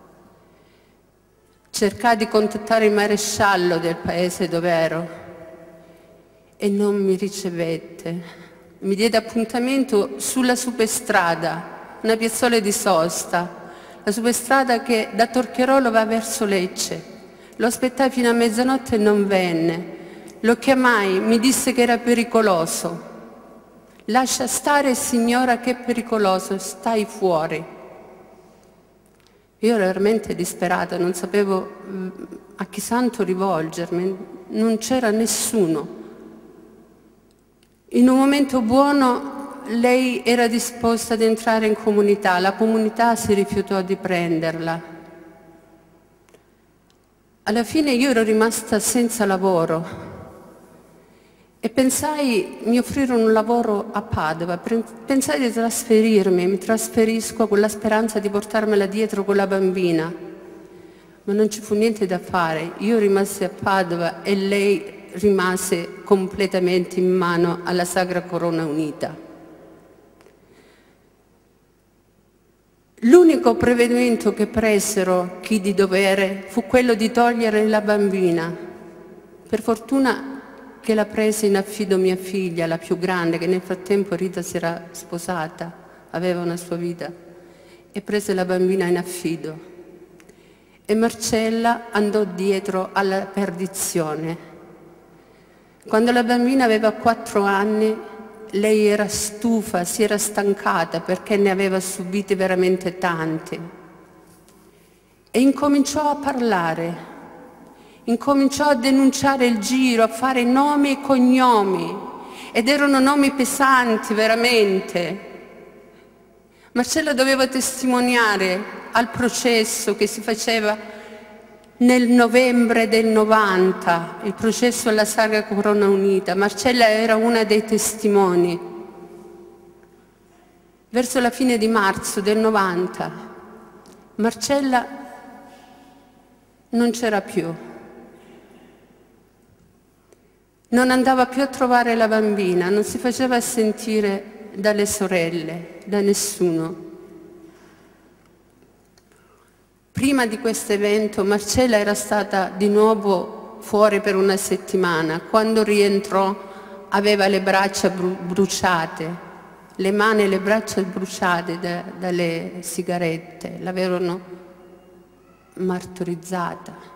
Cercai di contattare il maresciallo del paese dove ero e non mi ricevette. Mi diede appuntamento sulla superstrada, una piazzola di sosta, la superstrada che da Torcherolo va verso Lecce. Lo aspettai fino a mezzanotte e non venne. Lo chiamai, mi disse che era pericoloso. Lascia stare, signora, che è pericoloso, stai fuori. Io ero veramente disperata, non sapevo a chi santo rivolgermi, non c'era nessuno. In un momento buono lei era disposta ad entrare in comunità, la comunità si rifiutò di prenderla. Alla fine io ero rimasta senza lavoro e pensai, mi offrirono un lavoro a Padova, pensai di trasferirmi, mi trasferisco con la speranza di portarmela dietro con la bambina, ma non ci fu niente da fare, io rimasi a Padova e lei rimase completamente in mano alla Sacra Corona Unita. L'unico provvedimento che presero chi di dovere fu quello di togliere la bambina. Per fortuna che la prese in affido mia figlia, la più grande, che nel frattempo Rita si era sposata, aveva una sua vita e prese la bambina in affido. E Marcella andò dietro alla perdizione. Quando la bambina aveva 4 anni, lei era stufa, si era stancata perché ne aveva subite veramente tante. E incominciò a parlare, incominciò a denunciare il giro, a fare nomi e cognomi. Ed erano nomi pesanti, veramente. Marcella doveva testimoniare al processo che si faceva nel novembre del 90, il processo alla saga Corona Unita. Marcella era una dei testimoni. Verso la fine di marzo del 90, Marcella non c'era più. Non andava più a trovare la bambina, non si faceva sentire dalle sorelle, da nessuno. Prima di questo evento Marcella era stata di nuovo fuori per una settimana. Quando rientrò aveva le braccia bruciate, le mani e le braccia bruciate dalle sigarette, l'avevano martorizzata.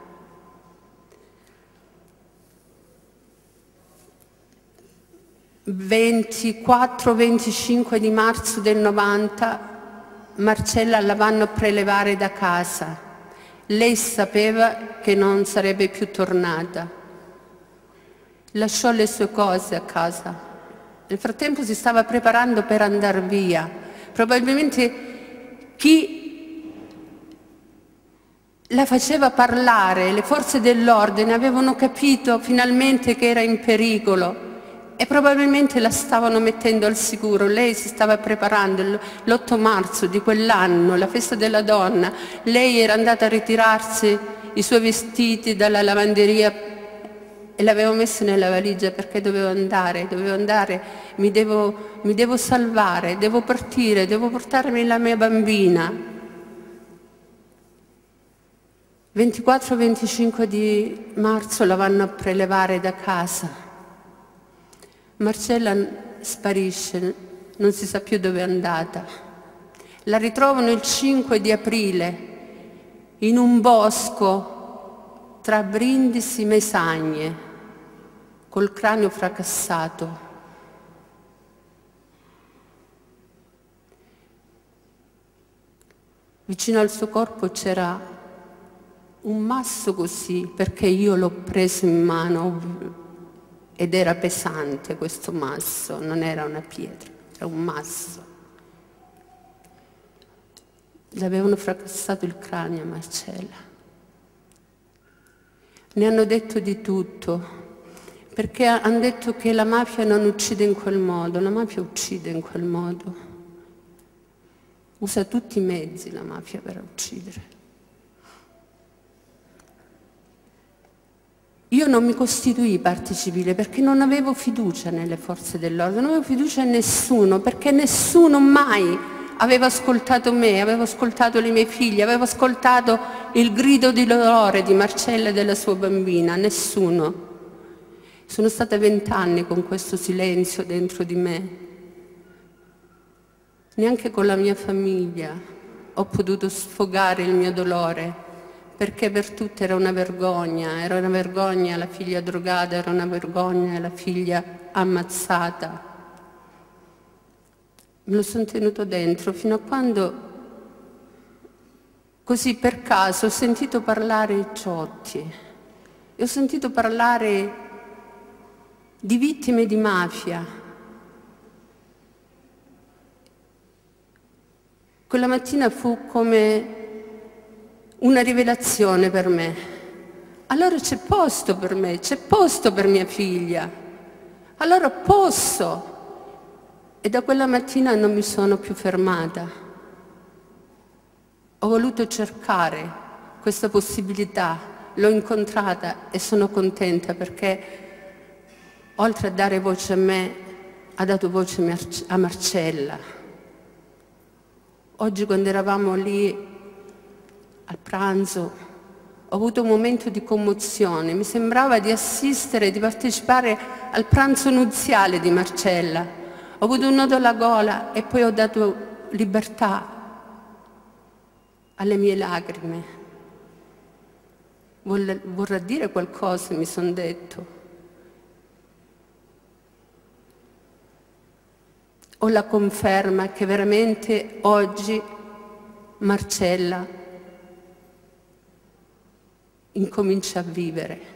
24-25 di marzo del 90 Marcella la vanno a prelevare da casa. Lei sapeva che non sarebbe più tornata. Lasciò le sue cose a casa. Nel frattempo si stava preparando per andare via. Probabilmente chi la faceva parlare, le forze dell'ordine, avevano capito finalmente che era in pericolo e probabilmente la stavano mettendo al sicuro. Lei si stava preparando l'8 marzo di quell'anno, la festa della donna. Lei era andata a ritirarsi i suoi vestiti dalla lavanderia e l'avevo messo nella valigia perché dovevo andare, mi devo salvare, devo partire, devo portarmi la mia bambina. 24-25 di marzo la vanno a prelevare da casa. Marcella sparisce, non si sa più dove è andata. La ritrovano il 5 di aprile in un bosco tra Brindisi e Mesagne, col cranio fracassato. Vicino al suo corpo c'era un masso così, perché io l'ho preso in mano. Ed era pesante questo masso, non era una pietra, era un masso. Le avevano fracassato il cranio a Marcella. Ne hanno detto di tutto, perché hanno detto che la mafia non uccide in quel modo, la mafia uccide in quel modo. Usa tutti i mezzi la mafia per uccidere. Io non mi costituii parte civile perché non avevo fiducia nelle forze dell'ordine, non avevo fiducia in nessuno, perché nessuno mai aveva ascoltato me, avevo ascoltato le mie figlie, avevo ascoltato il grido di dolore di Marcella e della sua bambina, nessuno. Sono stata 20 anni con questo silenzio dentro di me. Neanche con la mia famiglia ho potuto sfogare il mio dolore, perché per tutti era una vergogna la figlia drogata, era una vergogna la figlia ammazzata. Me lo sono tenuto dentro fino a quando, così per caso, ho sentito parlare i Ciotti e ho sentito parlare di vittime di mafia. Quella mattina fu come una rivelazione per me. Allora c'è posto per me, c'è posto per mia figlia. Allora posso. E da quella mattina non mi sono più fermata. Ho voluto cercare questa possibilità, l'ho incontrata e sono contenta perché oltre a dare voce a me, ha dato voce a Marcella. Oggi quando eravamo lì al pranzo ho avuto un momento di commozione, mi sembrava di assistere, di partecipare al pranzo nuziale di Marcella. Ho avuto un nodo alla gola e poi ho dato libertà alle mie lacrime. Vorrà dire qualcosa, mi sono detto. Ho la conferma che veramente oggi Marcella incomincia a vivere.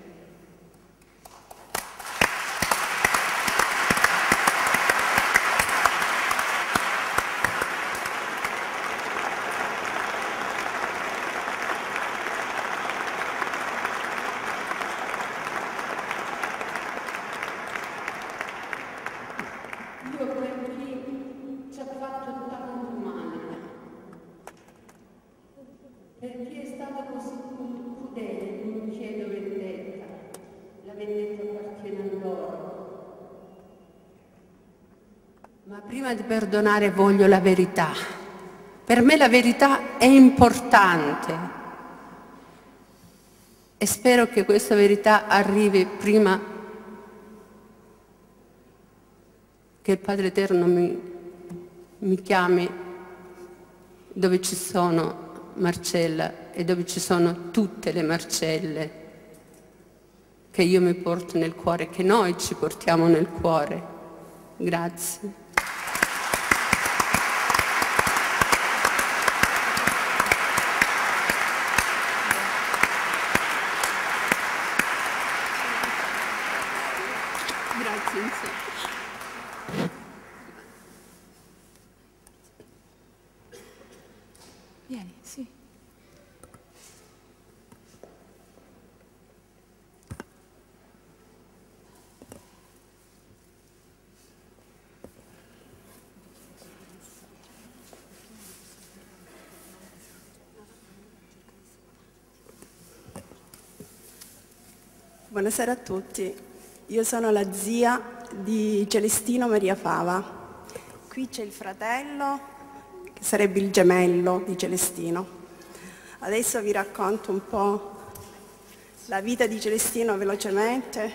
Ma prima di perdonare voglio la verità. Per me la verità è importante e spero che questa verità arrivi prima che il Padre Eterno mi chiami dove ci sono Marcella e dove ci sono tutte le Marcelle che io mi porto nel cuore, che noi ci portiamo nel cuore. Grazie. Vieni, sì. Buonasera a tutti. Io sono la zia di Celestino Maria Fava. Qui c'è il fratello, che sarebbe il gemello di Celestino. Adesso vi racconto un po' la vita di Celestino velocemente.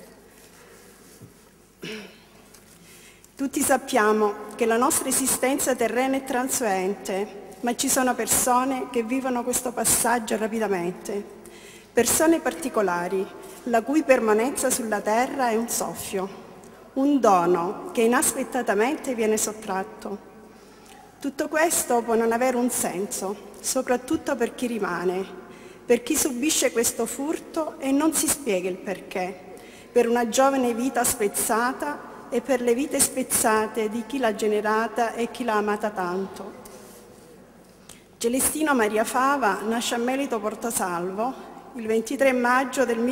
Tutti sappiamo che la nostra esistenza terrena è transuente, ma ci sono persone che vivono questo passaggio rapidamente. Persone particolari, la cui permanenza sulla terra è un soffio, un dono che inaspettatamente viene sottratto. Tutto questo può non avere un senso, soprattutto per chi rimane, per chi subisce questo furto e non si spiega il perché, per una giovane vita spezzata e per le vite spezzate di chi l'ha generata e chi l'ha amata tanto. Celestino Maria Fava nasce a Melito Portosalvo il 23 maggio del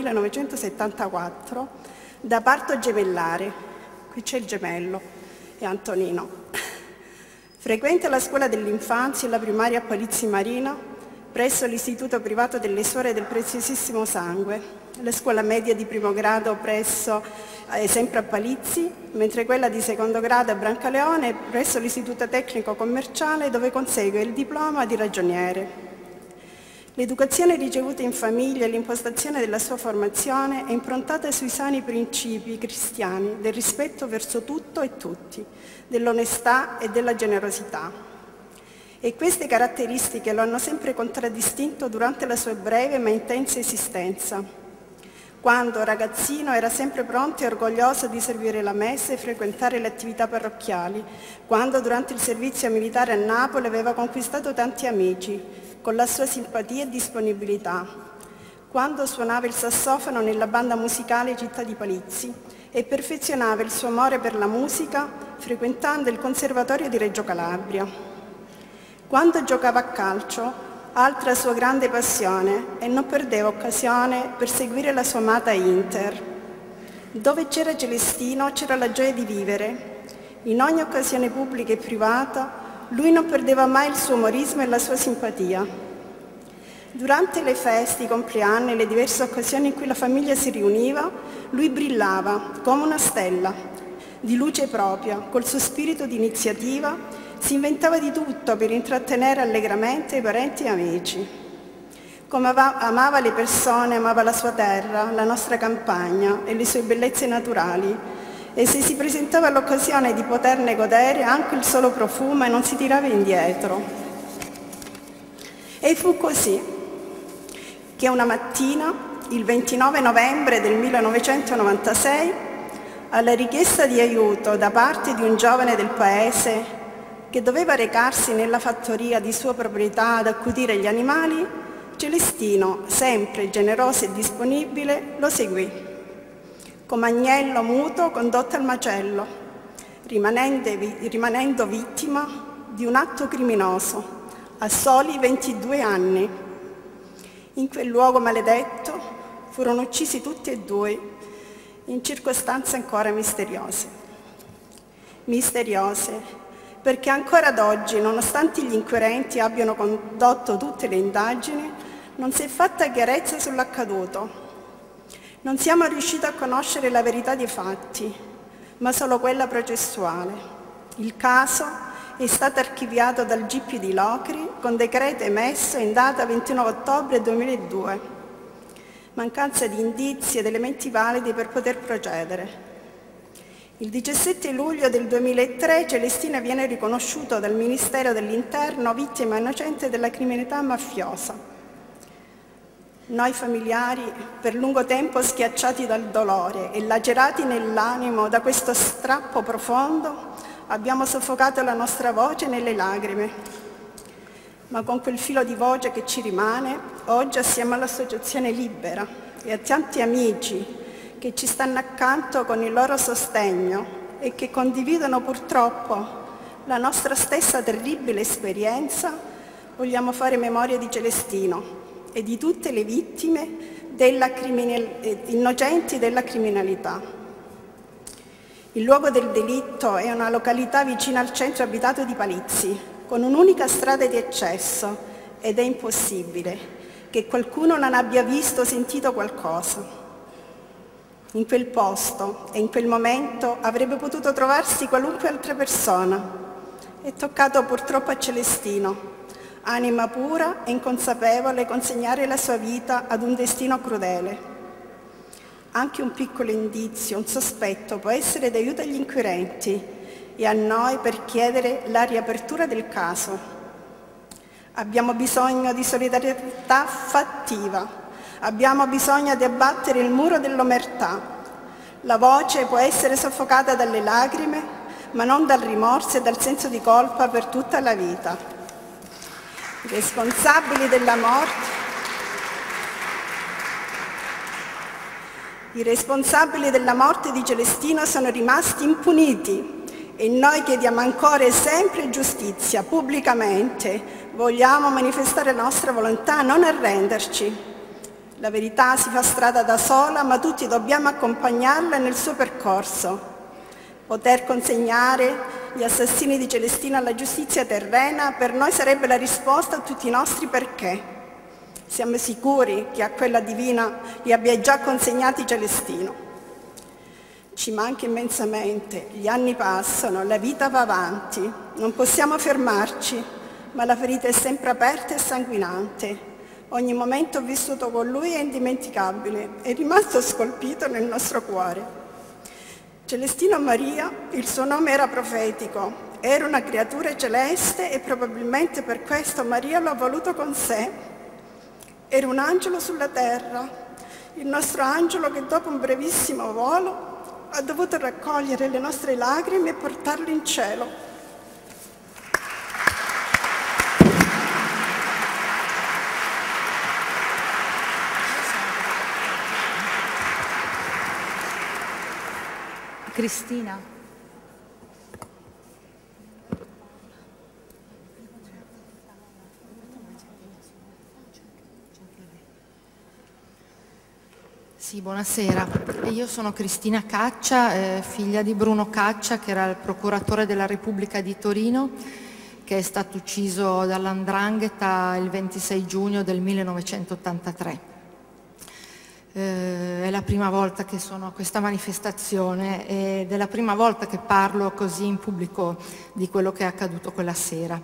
1974 da parto gemellare. Qui c'è il gemello, è Antonino. Frequenta la scuola dell'infanzia e la primaria a Palizzi Marino presso l'istituto privato delle Suore del Preziosissimo Sangue, la scuola media di primo grado presso sempre a Palizzi, mentre quella di secondo grado a Brancaleone presso l'istituto tecnico commerciale dove consegue il diploma di ragioniere. L'educazione ricevuta in famiglia e l'impostazione della sua formazione è improntata sui sani principi cristiani del rispetto verso tutto e tutti, dell'onestà e della generosità. E queste caratteristiche lo hanno sempre contraddistinto durante la sua breve ma intensa esistenza. Quando ragazzino era sempre pronto e orgoglioso di servire la messa e frequentare le attività parrocchiali, quando durante il servizio militare a Napoli aveva conquistato tanti amici, con la sua simpatia e disponibilità, quando suonava il sassofono nella banda musicale Città di Palizzi e perfezionava il suo amore per la musica frequentando il Conservatorio di Reggio Calabria. Quando giocava a calcio, altra sua grande passione, e non perdeva occasione per seguire la sua amata Inter. Dove c'era Celestino c'era la gioia di vivere. In ogni occasione pubblica e privata lui non perdeva mai il suo umorismo e la sua simpatia. Durante le feste, i compleanni e le diverse occasioni in cui la famiglia si riuniva, lui brillava come una stella, di luce propria, col suo spirito di iniziativa, si inventava di tutto per intrattenere allegramente i parenti e amici. Come amava le persone, amava la sua terra, la nostra campagna e le sue bellezze naturali, e se si presentava l'occasione di poterne godere anche il solo profumo e non si tirava indietro. E fu così che una mattina, il 29 novembre del 1996, alla richiesta di aiuto da parte di un giovane del paese che doveva recarsi nella fattoria di sua proprietà ad accudire gli animali, Celestino, sempre generoso e disponibile, lo seguì. Come agnello muto condotto al macello, rimanendo vittima di un atto criminoso a soli 22 anni. In quel luogo maledetto furono uccisi tutti e due in circostanze ancora misteriose. Misteriose perché ancora ad oggi, nonostante gli inquirenti abbiano condotto tutte le indagini, non si è fatta chiarezza sull'accaduto. Non siamo riusciti a conoscere la verità dei fatti, ma solo quella processuale. Il caso è stato archiviato dal GIP di Locri con decreto emesso in data 29 ottobre 2002. Mancanza di indizi ed elementi validi per poter procedere. Il 17 luglio del 2003 Celestina viene riconosciuto dal Ministero dell'Interno vittima innocente della criminalità mafiosa. Noi familiari, per lungo tempo schiacciati dal dolore e lacerati nell'animo da questo strappo profondo, abbiamo soffocato la nostra voce nelle lacrime. Ma con quel filo di voce che ci rimane, oggi assieme all'Associazione Libera e a tanti amici che ci stanno accanto con il loro sostegno e che condividono purtroppo la nostra stessa terribile esperienza, vogliamo fare memoria di Celestino e di tutte le vittime innocenti della criminalità. Il luogo del delitto è una località vicina al centro abitato di Palizzi, con un'unica strada di accesso, ed è impossibile che qualcuno non abbia visto o sentito qualcosa. In quel posto e in quel momento avrebbe potuto trovarsi qualunque altra persona. È toccato purtroppo a Celestino, anima pura e inconsapevole, consegnare la sua vita ad un destino crudele. Anche un piccolo indizio, un sospetto può essere d'aiuto agli inquirenti e a noi per chiedere la riapertura del caso. Abbiamo bisogno di solidarietà fattiva. Abbiamo bisogno di abbattere il muro dell'omertà. La voce può essere soffocata dalle lacrime, ma non dal rimorso e dal senso di colpa per tutta la vita. I responsabili della morte di Celestino sono rimasti impuniti e noi chiediamo ancora e sempre giustizia, pubblicamente. Vogliamo manifestare la nostra volontà, non arrenderci. La verità si fa strada da sola, ma tutti dobbiamo accompagnarla nel suo percorso. Poter consegnare gli assassini di Celestino alla giustizia terrena per noi sarebbe la risposta a tutti i nostri perché. Siamo sicuri che a quella divina li abbia già consegnati Celestino. Ci manca immensamente, gli anni passano, la vita va avanti, non possiamo fermarci, ma la ferita è sempre aperta e sanguinante. Ogni momento vissuto con lui è indimenticabile, è rimasto scolpito nel nostro cuore. Celestino Maria, il suo nome era profetico, era una creatura celeste e probabilmente per questo Maria lo ha voluto con sé. Era un angelo sulla terra, il nostro angelo che dopo un brevissimo volo ha dovuto raccogliere le nostre lacrime e portarle in cielo. Cristina. Sì, buonasera. Io sono Cristina Caccia, figlia di Bruno Caccia, che era il procuratore della Repubblica di Torino, che è stato ucciso dall''ndrangheta il 26 giugno del 1983. È la prima volta che sono a questa manifestazione ed è la prima volta che parlo così in pubblico di quello che è accaduto quella sera.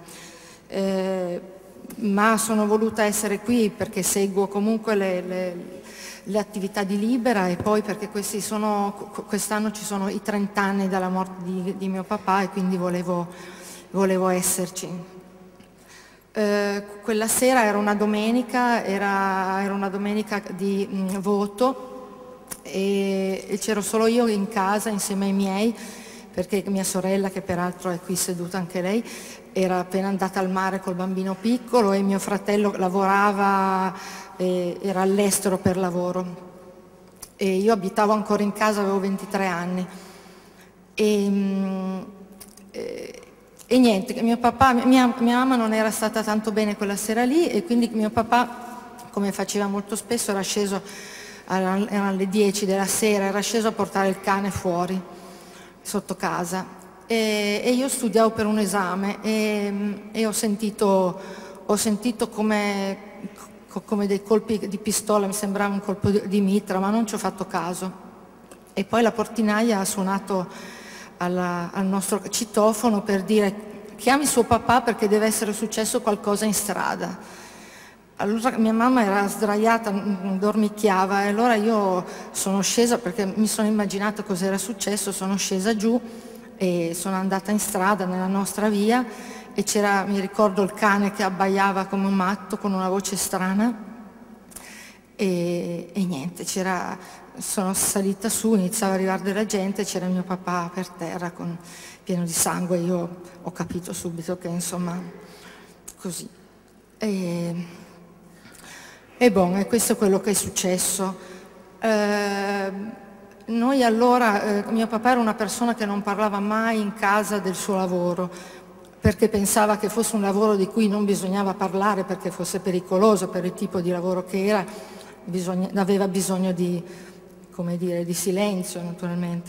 Ma sono voluta essere qui perché seguo comunque le attività di Libera e poi perché quest'anno ci sono i 30 anni dalla morte di mio papà e quindi volevo esserci. Quella sera era una domenica, era una domenica di voto e c'ero solo io in casa insieme ai miei, perché mia sorella, che peraltro è qui seduta anche lei, era appena andata al mare col bambino piccolo e mio fratello lavorava, era all'estero per lavoro e io abitavo ancora in casa, avevo 23 anni. E niente, mio papà, mia mamma non era stata tanto bene quella sera lì e quindi mio papà, come faceva molto spesso, era sceso, erano le 10 della sera, era sceso a portare il cane fuori, sotto casa. E io studiavo per un esame e ho sentito come dei colpi di pistola, mi sembrava un colpo di mitra, ma non ci ho fatto caso. E poi la portinaia ha suonato al nostro citofono per dire: chiami suo papà perché deve essere successo qualcosa in strada. Allora mia mamma era sdraiata, dormicchiava e allora io sono scesa perché mi sono immaginata cosa era successo, sono scesa giù e sono andata in strada nella nostra via e c'era, mi ricordo, il cane che abbaiava come un matto con una voce strana e niente, sono salita su, iniziava ad arrivare della gente, c'era mio papà per terra pieno di sangue, io ho capito subito che insomma così. E questo è quello che è successo. Noi allora, mio papà era una persona che non parlava mai in casa del suo lavoro, perché pensava che fosse un lavoro di cui non bisognava parlare perché fosse pericoloso per il tipo di lavoro che era, aveva bisogno di, come dire, di silenzio naturalmente.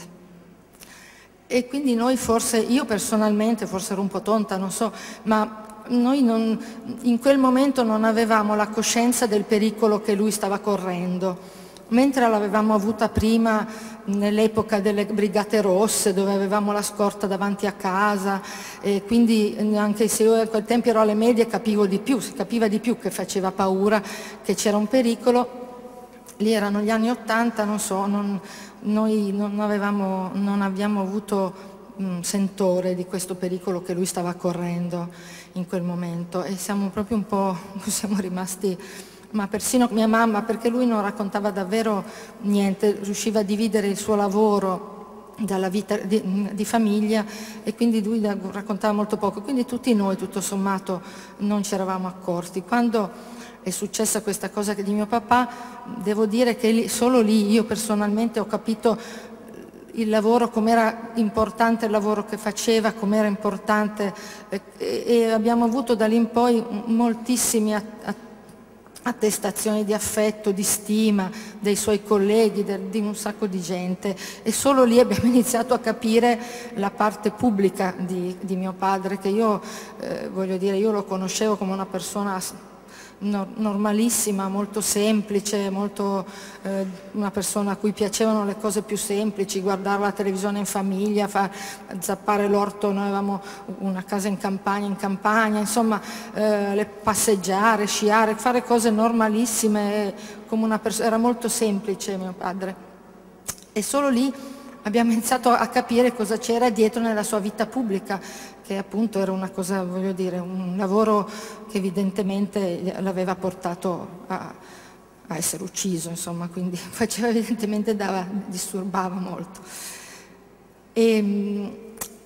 E quindi noi forse, io personalmente, forse ero un po' tonta, non so, ma noi in quel momento non avevamo la coscienza del pericolo che lui stava correndo, mentre l'avevamo avuta prima nell'epoca delle Brigate Rosse, dove avevamo la scorta davanti a casa, e quindi anche se io a quel tempo ero alle medie capiva di più che faceva paura, che c'era un pericolo. Lì erano gli anni '80, non so, noi non abbiamo avuto sentore di questo pericolo che lui stava correndo in quel momento e siamo proprio un po', siamo rimasti, ma persino mia mamma, perché lui non raccontava davvero niente, riusciva a dividere il suo lavoro dalla vita di famiglia e quindi lui raccontava molto poco, quindi tutti noi tutto sommato non ci eravamo accorti. Quando è successa questa cosa di mio papà, devo dire che solo lì io personalmente ho capito il lavoro, com'era importante il lavoro che faceva, com'era importante e abbiamo avuto da lì in poi moltissime attestazioni di affetto, di stima dei suoi colleghi, di un sacco di gente e solo lì abbiamo iniziato a capire la parte pubblica di mio padre, che io voglio dire, io lo conoscevo come una persona normalissima, molto semplice, una persona a cui piacevano le cose più semplici, guardare la televisione in famiglia, zappare l'orto, noi avevamo una casa in campagna, insomma passeggiare, sciare, fare cose normalissime, era molto semplice mio padre. E solo lì abbiamo iniziato a capire cosa c'era dietro nella sua vita pubblica, che appunto era una cosa, voglio dire, un lavoro che evidentemente l'aveva portato a essere ucciso, insomma, quindi faceva evidentemente, disturbava molto. E,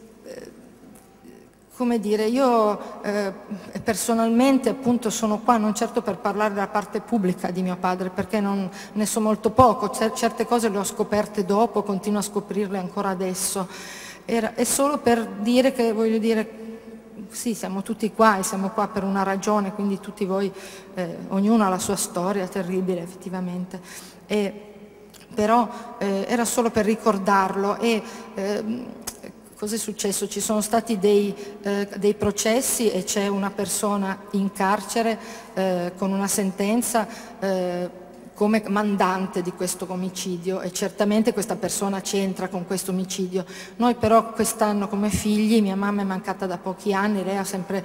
come dire, io personalmente appunto sono qua non certo per parlare della parte pubblica di mio padre, perché ne so molto poco, certe cose le ho scoperte dopo, continuo a scoprirle ancora adesso. È solo per dire che, voglio dire, sì, siamo tutti qua e siamo qua per una ragione, quindi tutti voi, ognuno ha la sua storia terribile effettivamente, però era solo per ricordarlo. E cosa è successo? Ci sono stati dei processi e c'è una persona in carcere con una sentenza come mandante di questo omicidio e certamente questa persona c'entra con questo omicidio. Noi però quest'anno come figli, mia mamma è mancata da pochi anni, lei ha sempre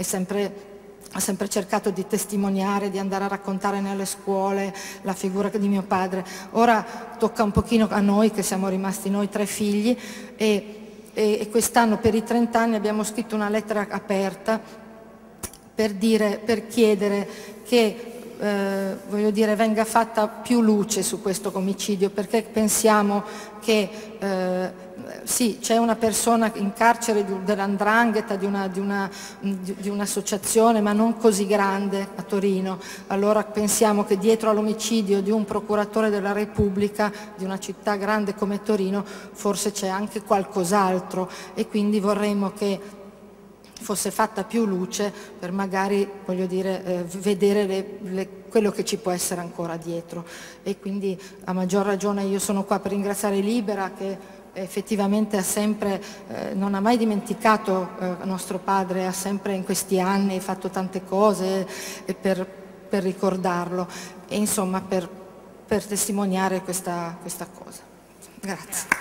cercato di testimoniare, di andare a raccontare nelle scuole la figura di mio padre. Ora tocca un pochino a noi che siamo rimasti noi 3 figli e quest'anno per i 30 anni abbiamo scritto una lettera aperta per chiedere che voglio dire, venga fatta più luce su questo omicidio, perché pensiamo che sì, c'è una persona in carcere dell''ndrangheta, di un'associazione, ma non così grande a Torino. Allora pensiamo che dietro all'omicidio di un procuratore della Repubblica di una città grande come Torino forse c'è anche qualcos'altro, e quindi vorremmo che fosse fatta più luce per magari, voglio dire, vedere quello che ci può essere ancora dietro. E quindi a maggior ragione io sono qua per ringraziare Libera, che effettivamente ha sempre, non ha mai dimenticato nostro padre, ha sempre in questi anni fatto tante cose per ricordarlo e insomma per testimoniare questa cosa. Grazie.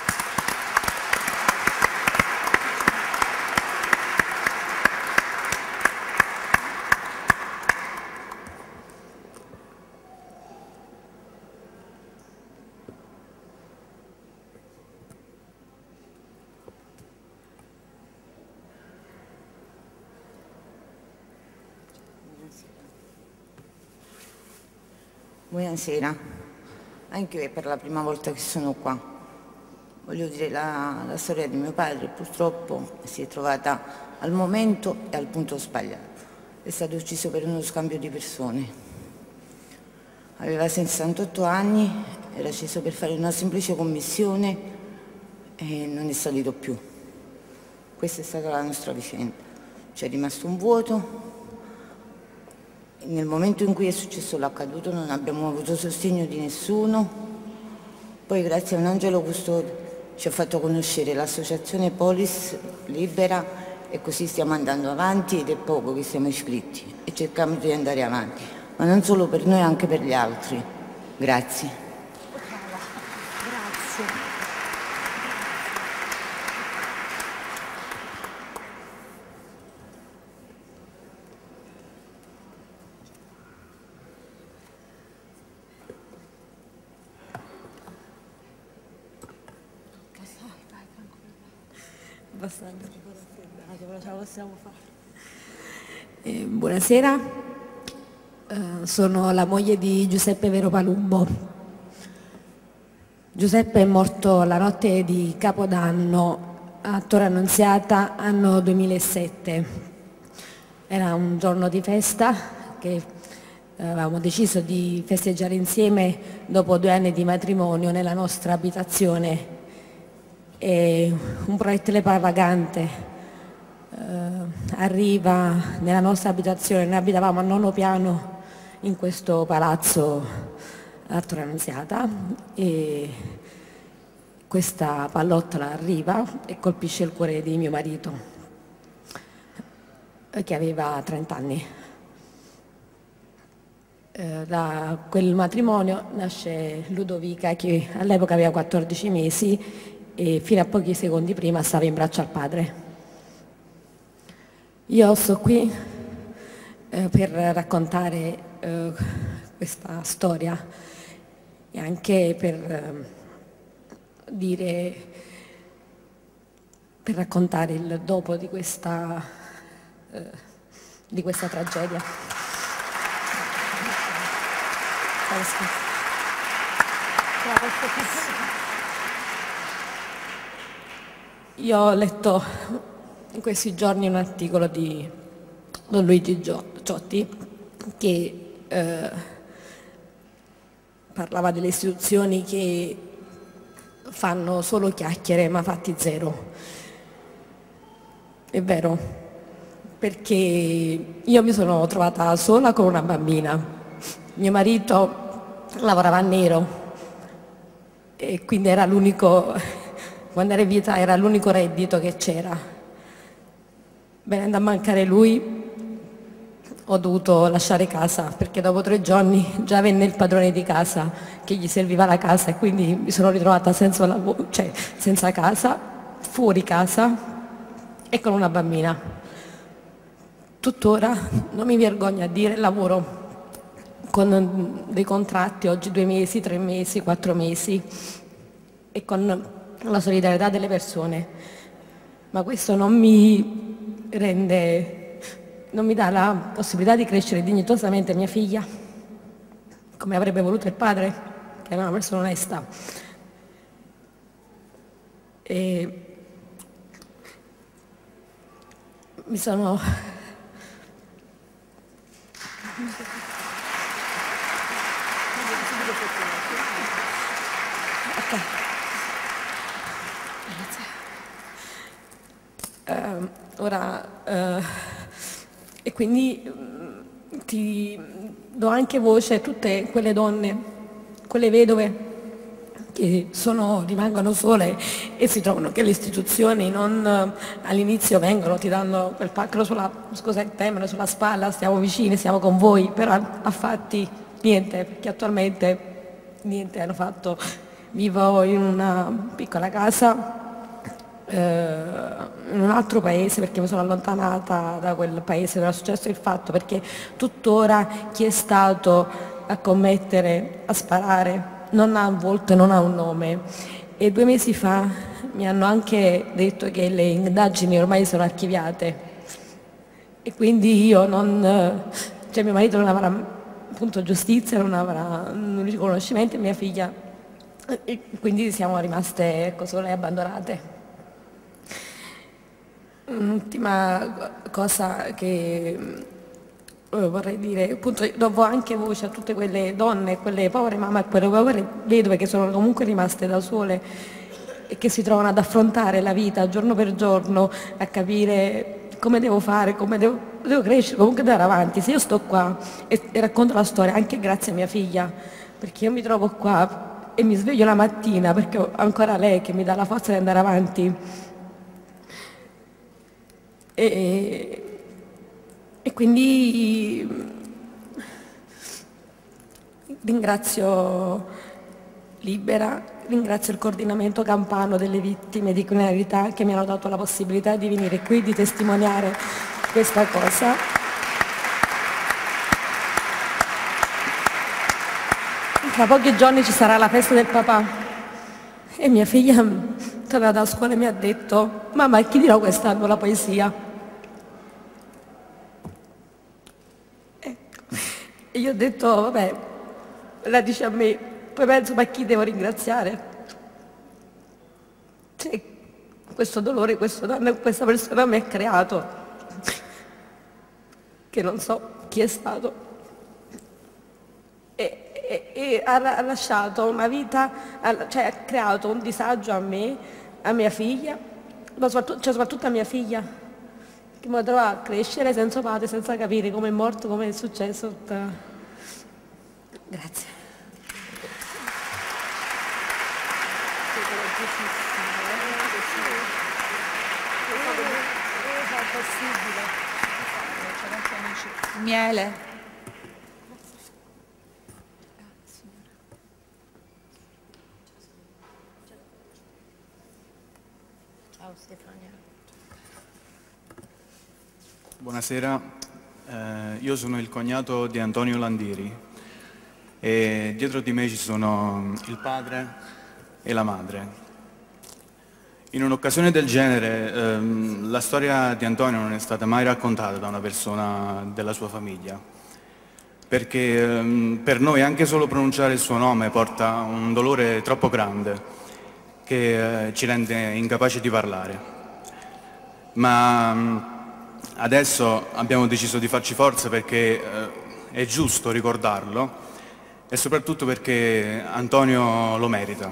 Buonasera, anche per la prima volta che sono qua. Voglio dire, la storia di mio padre purtroppo si è trovata al momento e al punto sbagliato. È stato ucciso per uno scambio di persone. Aveva 68 anni, era sceso per fare una semplice commissione e non è salito più. Questa è stata la nostra vicenda. C'è rimasto un vuoto. Nel momento in cui è successo l'accaduto non abbiamo avuto sostegno di nessuno, poi grazie a un angelo custode ci ha fatto conoscere l'associazione Polis Libera e così stiamo andando avanti ed è poco che siamo iscritti e cerchiamo di andare avanti, ma non solo per noi, anche per gli altri. Grazie. Grazie. Ce la possiamo fare. Buonasera, sono la moglie di Giuseppe Vero Palumbo. Giuseppe è morto la notte di Capodanno a Torre Annunziata, anno 2007. Era un giorno di festa che avevamo deciso di festeggiare insieme dopo 2 anni di matrimonio nella nostra abitazione. E un proiettile paravagante arriva nella nostra abitazione. Noi abitavamo al 9° piano in questo palazzo a Torre Annunziata e questa pallottola arriva e colpisce il cuore di mio marito che aveva 30 anni. Da quel matrimonio nasce Ludovica, che all'epoca aveva 14 mesi e fino a pochi secondi prima stava in braccio al padre. Io sto qui per raccontare questa storia e anche per raccontare il dopo di questa tragedia. Io ho letto in questi giorni un articolo di Don Luigi Ciotti che parlava delle istituzioni che fanno solo chiacchiere ma fatti zero. È vero, perché io mi sono trovata sola con una bambina. Mio marito lavorava a nero e quindi era l'unico, quando era in vita era l'unico reddito che c'era. Venendo a mancare lui ho dovuto lasciare casa perché dopo 3 giorni già venne il padrone di casa che gli serviva la casa e quindi mi sono ritrovata senza lavoro, cioè senza casa, fuori casa e con una bambina. Tuttora non mi vergogno a dire, lavoro con dei contratti, oggi 2 mesi, 3 mesi, 4 mesi e con la solidarietà delle persone, ma questo non mi rende non mi dà la possibilità di crescere dignitosamente mia figlia, come avrebbe voluto il padre, che era una persona onesta. E mi sono... e quindi ti do anche voce a tutte quelle donne, quelle vedove che rimangono sole e si trovano che le istituzioni all'inizio vengono, ti danno quel pacco sulla spalla, stiamo vicini, siamo con voi, però a fatti niente, perché attualmente niente hanno fatto. Vivo in una piccola casa in un altro paese, perché mi sono allontanata da quel paese dove era successo il fatto, perché tuttora chi è stato a commettere, a sparare, non ha un volto e non ha un nome. E 2 mesi fa mi hanno anche detto che le indagini ormai sono archiviate e quindi io mio marito non avrà appunto giustizia, non avrà un riconoscimento, e mia figlia, e quindi siamo rimaste sole e abbandonate. Un'ultima cosa che vorrei dire, appunto, do anche voce a tutte quelle donne, quelle povere mamme e quelle povere vedove che sono comunque rimaste da sole e che si trovano ad affrontare la vita giorno per giorno, a capire come devo fare, come devo crescere, comunque andare avanti. Se io sto qua e racconto la storia anche grazie a mia figlia, perché io mi trovo qua e mi sveglio la mattina perché ho ancora lei che mi dà la forza di andare avanti. E quindi ringrazio Libera, ringrazio il coordinamento campano delle vittime di criminalità che mi hanno dato la possibilità di venire qui, di testimoniare questa cosa. Tra pochi giorni ci sarà la festa del papà e mia figlia, tornata a scuola, mi ha detto: mamma, chi dirà quest'anno la poesia? E io ho detto, vabbè, la dice a me, poi penso, ma chi devo ringraziare? Cioè, questo dolore, questo danno, questa persona mi ha creato, che non so chi è stato, e ha lasciato una vita, cioè ha creato un disagio a me, a mia figlia, ma soprattutto a mia figlia, che mi trova a crescere senza padre, senza capire come è morto, come è successo. Grazie. Miele. Ciao Stefania. Buonasera, io sono il cognato di Antonio Landiri e dietro di me ci sono il padre e la madre. In un'occasione del genere la storia di Antonio non è stata mai raccontata da una persona della sua famiglia, perché per noi anche solo pronunciare il suo nome porta un dolore troppo grande che ci rende incapaci di parlare. Ma adesso abbiamo deciso di farci forza perché è giusto ricordarlo e soprattutto perché Antonio lo merita.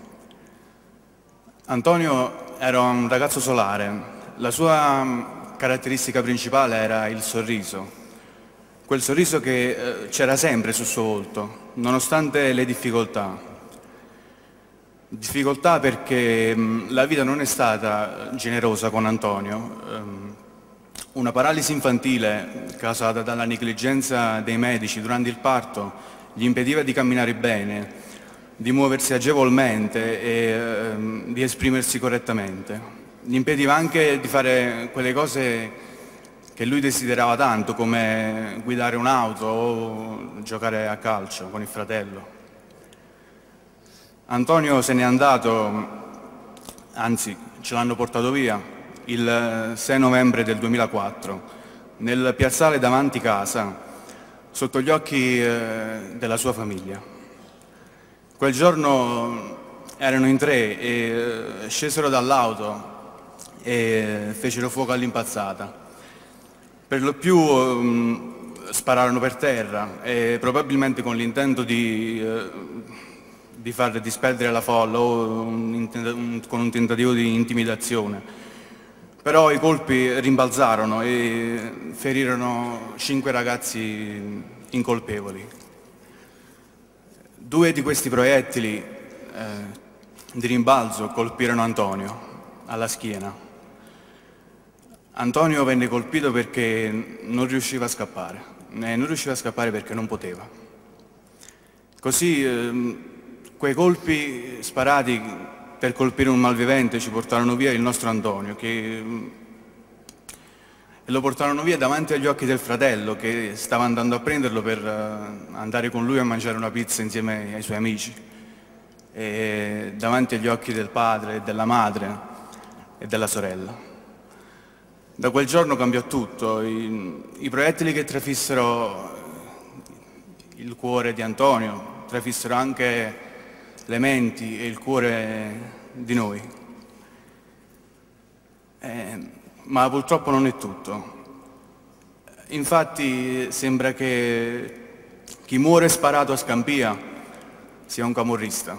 Antonio era un ragazzo solare, la sua caratteristica principale era il sorriso, quel sorriso che c'era sempre sul suo volto, nonostante le difficoltà. Difficoltà perché la vita non è stata generosa con Antonio. Una paralisi infantile causata dalla negligenza dei medici durante il parto gli impediva di camminare bene, di muoversi agevolmente e di esprimersi correttamente. Gli impediva anche di fare quelle cose che lui desiderava tanto, come guidare un'auto o giocare a calcio con il fratello. Antonio se n'è andato, anzi ce l'hanno portato via, il 6 novembre del 2004, nel piazzale davanti casa, sotto gli occhi della sua famiglia. Quel giorno erano in 3 e scesero dall'auto e fecero fuoco all'impazzata. Per lo più spararono per terra e probabilmente con l'intento di far disperdere la folla o con un tentativo di intimidazione. Però i colpi rimbalzarono e ferirono 5 ragazzi incolpevoli. 2 di questi proiettili di rimbalzo colpirono Antonio alla schiena. Antonio venne colpito perché non riusciva a scappare, non riusciva a scappare perché non poteva. Così quei colpi sparati per colpire un malvivente ci portarono via il nostro Antonio, e lo portarono via davanti agli occhi del fratello che stava andando a prenderlo per andare con lui a mangiare una pizza insieme ai suoi amici, e davanti agli occhi del padre, della madre e della sorella. Da quel giorno cambiò tutto. I proiettili che trafissero il cuore di Antonio trafissero anche le menti e il cuore di noi. Ma purtroppo non è tutto. Infatti sembra che chi muore sparato a Scampia sia un camorrista.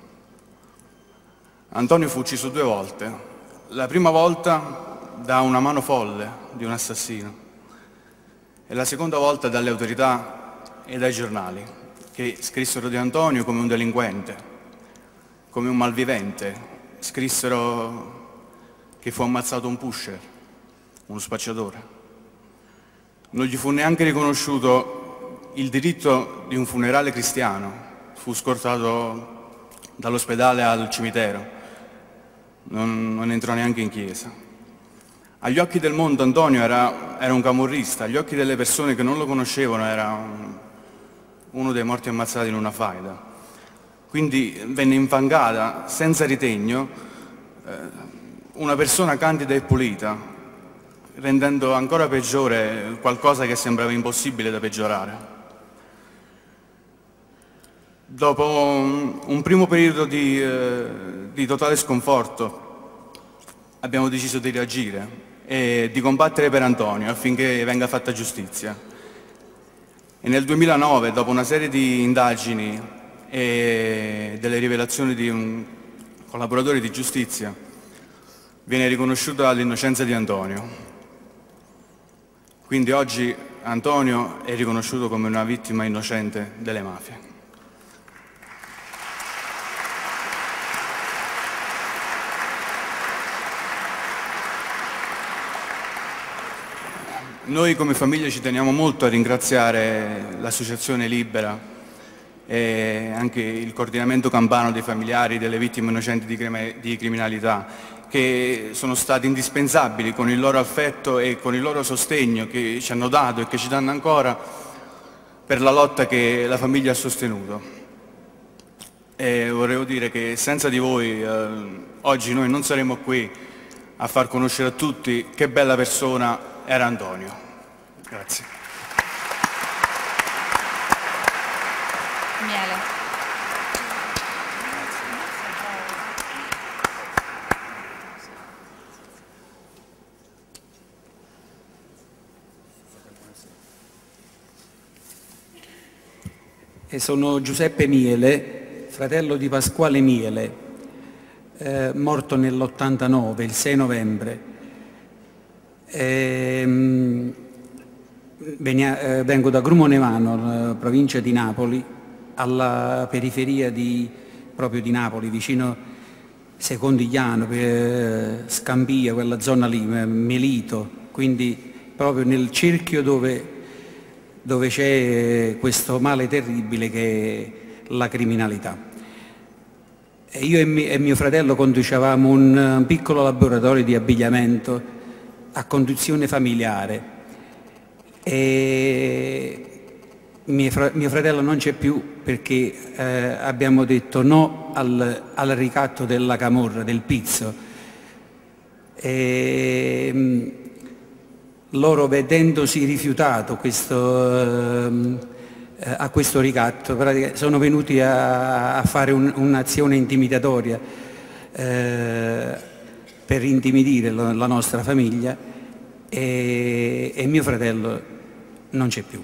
Antonio fu ucciso 2 volte. La prima volta da una mano folle di un assassino e la seconda volta dalle autorità e dai giornali, che scrissero di Antonio come un delinquente, come un malvivente. Scrissero che fu ammazzato un pusher, uno spacciatore. Non gli fu neanche riconosciuto il diritto di un funerale cristiano, fu scortato dall'ospedale al cimitero, non entrò neanche in chiesa. Agli occhi del mondo Antonio era un camorrista, agli occhi delle persone che non lo conoscevano era uno dei morti ammazzati in una faida. Quindi venne infangata senza ritegno una persona candida e pulita, rendendo ancora peggiore qualcosa che sembrava impossibile da peggiorare. Dopo un primo periodo di totale sconforto abbiamo deciso di reagire e di combattere per Antonio affinché venga fatta giustizia. E nel 2009, dopo una serie di indagini e delle rivelazioni di un collaboratore di giustizia, viene riconosciuta l'innocenza di Antonio. Quindi oggi Antonio è riconosciuto come una vittima innocente delle mafie. Noi come famiglia ci teniamo molto a ringraziare l'Associazione Libera e anche il coordinamento campano dei familiari delle vittime innocenti di criminalità, che sono stati indispensabili con il loro affetto e con il loro sostegno che ci hanno dato e che ci danno ancora per la lotta che la famiglia ha sostenuto. E vorrei dire che senza di voi oggi noi non saremmo qui a far conoscere a tutti che bella persona era Antonio. Grazie. Miele. E sono Giuseppe Miele, fratello di Pasquale Miele, morto nell'89, il 6 novembre. Vengo da Grumonevano, provincia di Napoli, alla periferia proprio di Napoli, vicino Secondigliano, Scampia, quella zona lì, Melito, quindi proprio nel cerchio dove c'è questo male terribile che è la criminalità. E io e mio fratello conducevamo un piccolo laboratorio di abbigliamento a conduzione familiare e mio fratello non c'è più perché abbiamo detto no al ricatto della camorra, del pizzo. loro vedendosi rifiutato a questo ricatto, sono venuti a fare un'azione intimidatoria per intimidire la nostra famiglia e mio fratello non c'è più.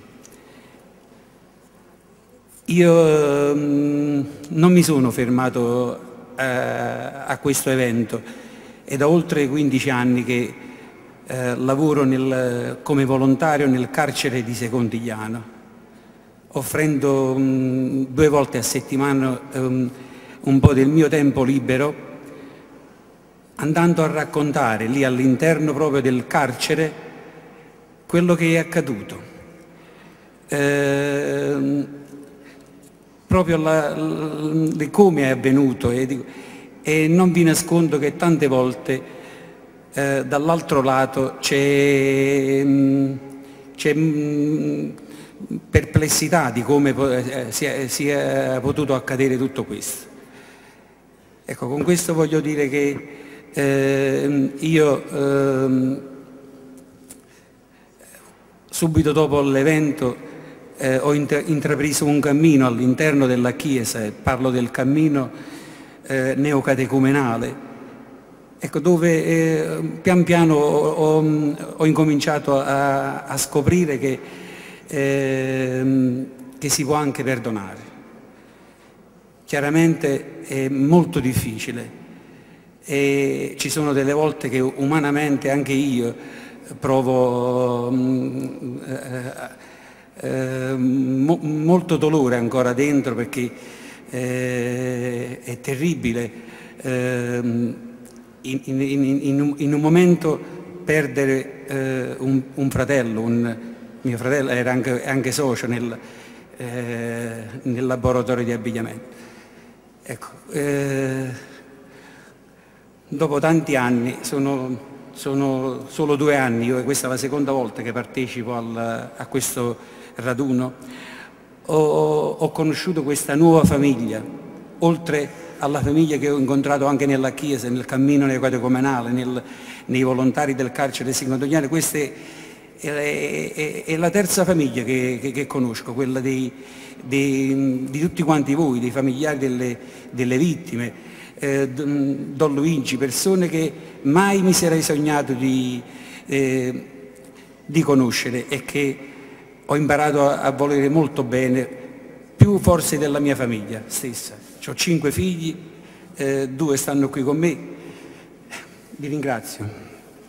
Io non mi sono fermato a questo evento, è da oltre 15 anni che lavoro come volontario nel carcere di Secondigliano, offrendo 2 volte a settimana un po' del mio tempo libero, andando a raccontare lì all'interno proprio del carcere quello che è accaduto. Proprio come è avvenuto, e non vi nascondo che tante volte dall'altro lato c'è perplessità di come sia potuto accadere tutto questo. Ecco, con questo voglio dire che io subito dopo l'evento ho intrapreso un cammino all'interno della Chiesa, e parlo del cammino neocatecumenale, ecco, dove pian piano ho incominciato a scoprire che si può anche perdonare. Chiaramente è molto difficile e ci sono delle volte che umanamente anche io provo molto dolore ancora dentro, perché è terribile in un momento perdere un fratello, mio fratello era anche socio nel laboratorio di abbigliamento. Ecco, dopo tanti anni, sono solo 2 anni, questa è la seconda volta che partecipo a questo raduno, ho conosciuto questa nuova famiglia, oltre alla famiglia che ho incontrato anche nella Chiesa, nel cammino neocatecumenale, nei volontari del carcere secondigliano. Questa è la terza famiglia che conosco, quella di tutti quanti voi, dei familiari delle vittime, Don Luigi, persone che mai mi sarei sognato di conoscere e che ho imparato a volere molto bene, più forse della mia famiglia stessa. Ho 5 figli, 2 stanno qui con me, vi ringrazio.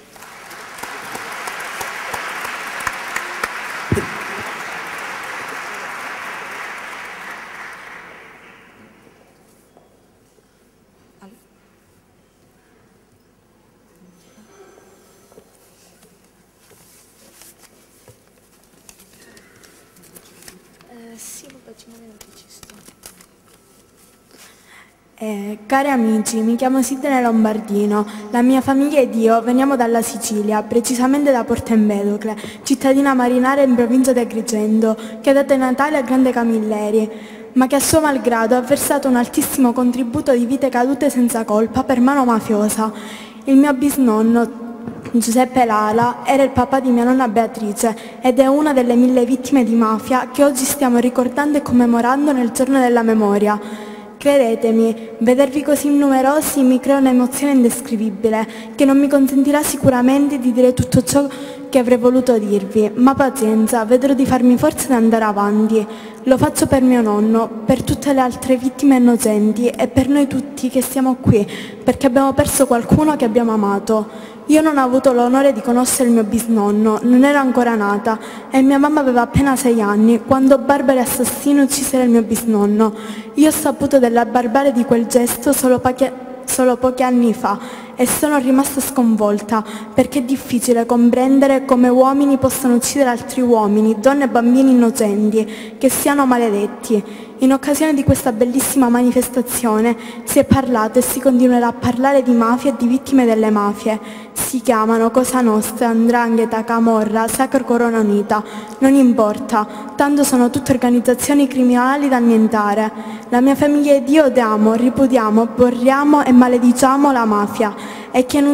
Cari amici, mi chiamo Sidney Lombardino, la mia famiglia ed io veniamo dalla Sicilia, precisamente da Porto Empedocle, cittadina marinara in provincia di Agrigento, che ha dato i natali a Grande Camilleri, ma che a suo malgrado ha versato un altissimo contributo di vite cadute senza colpa per mano mafiosa. Il mio bisnonno, Giuseppe Lala, era il papà di mia nonna Beatrice ed è una delle 1000 vittime di mafia che oggi stiamo ricordando e commemorando nel giorno della memoria. Credetemi, vedervi così numerosi mi crea un'emozione indescrivibile che non mi consentirà sicuramente di dire tutto ciò che avrei voluto dirvi, ma pazienza, vedrò di farmi forza di andare avanti. Lo faccio per mio nonno, per tutte le altre vittime innocenti e per noi tutti che siamo qui, perché abbiamo perso qualcuno che abbiamo amato. Io non ho avuto l'onore di conoscere il mio bisnonno, non ero ancora nata e mia mamma aveva appena 6 anni quando barbari assassini uccisero il mio bisnonno. Io ho saputo della barbarie di quel gesto solo pochi anni fa e sono rimasta sconvolta perché è difficile comprendere come uomini possano uccidere altri uomini, donne e bambini innocenti, che siano maledetti. In occasione di questa bellissima manifestazione si è parlato e si continuerà a parlare di mafia e di vittime delle mafie. Si chiamano Cosa Nostra, 'Ndrangheta, Camorra, Sacro Corona Unita, non importa, tanto sono tutte organizzazioni criminali da annientare. La mia famiglia ed io odiamo, ripudiamo, aborriamo e malediciamo la mafia e chi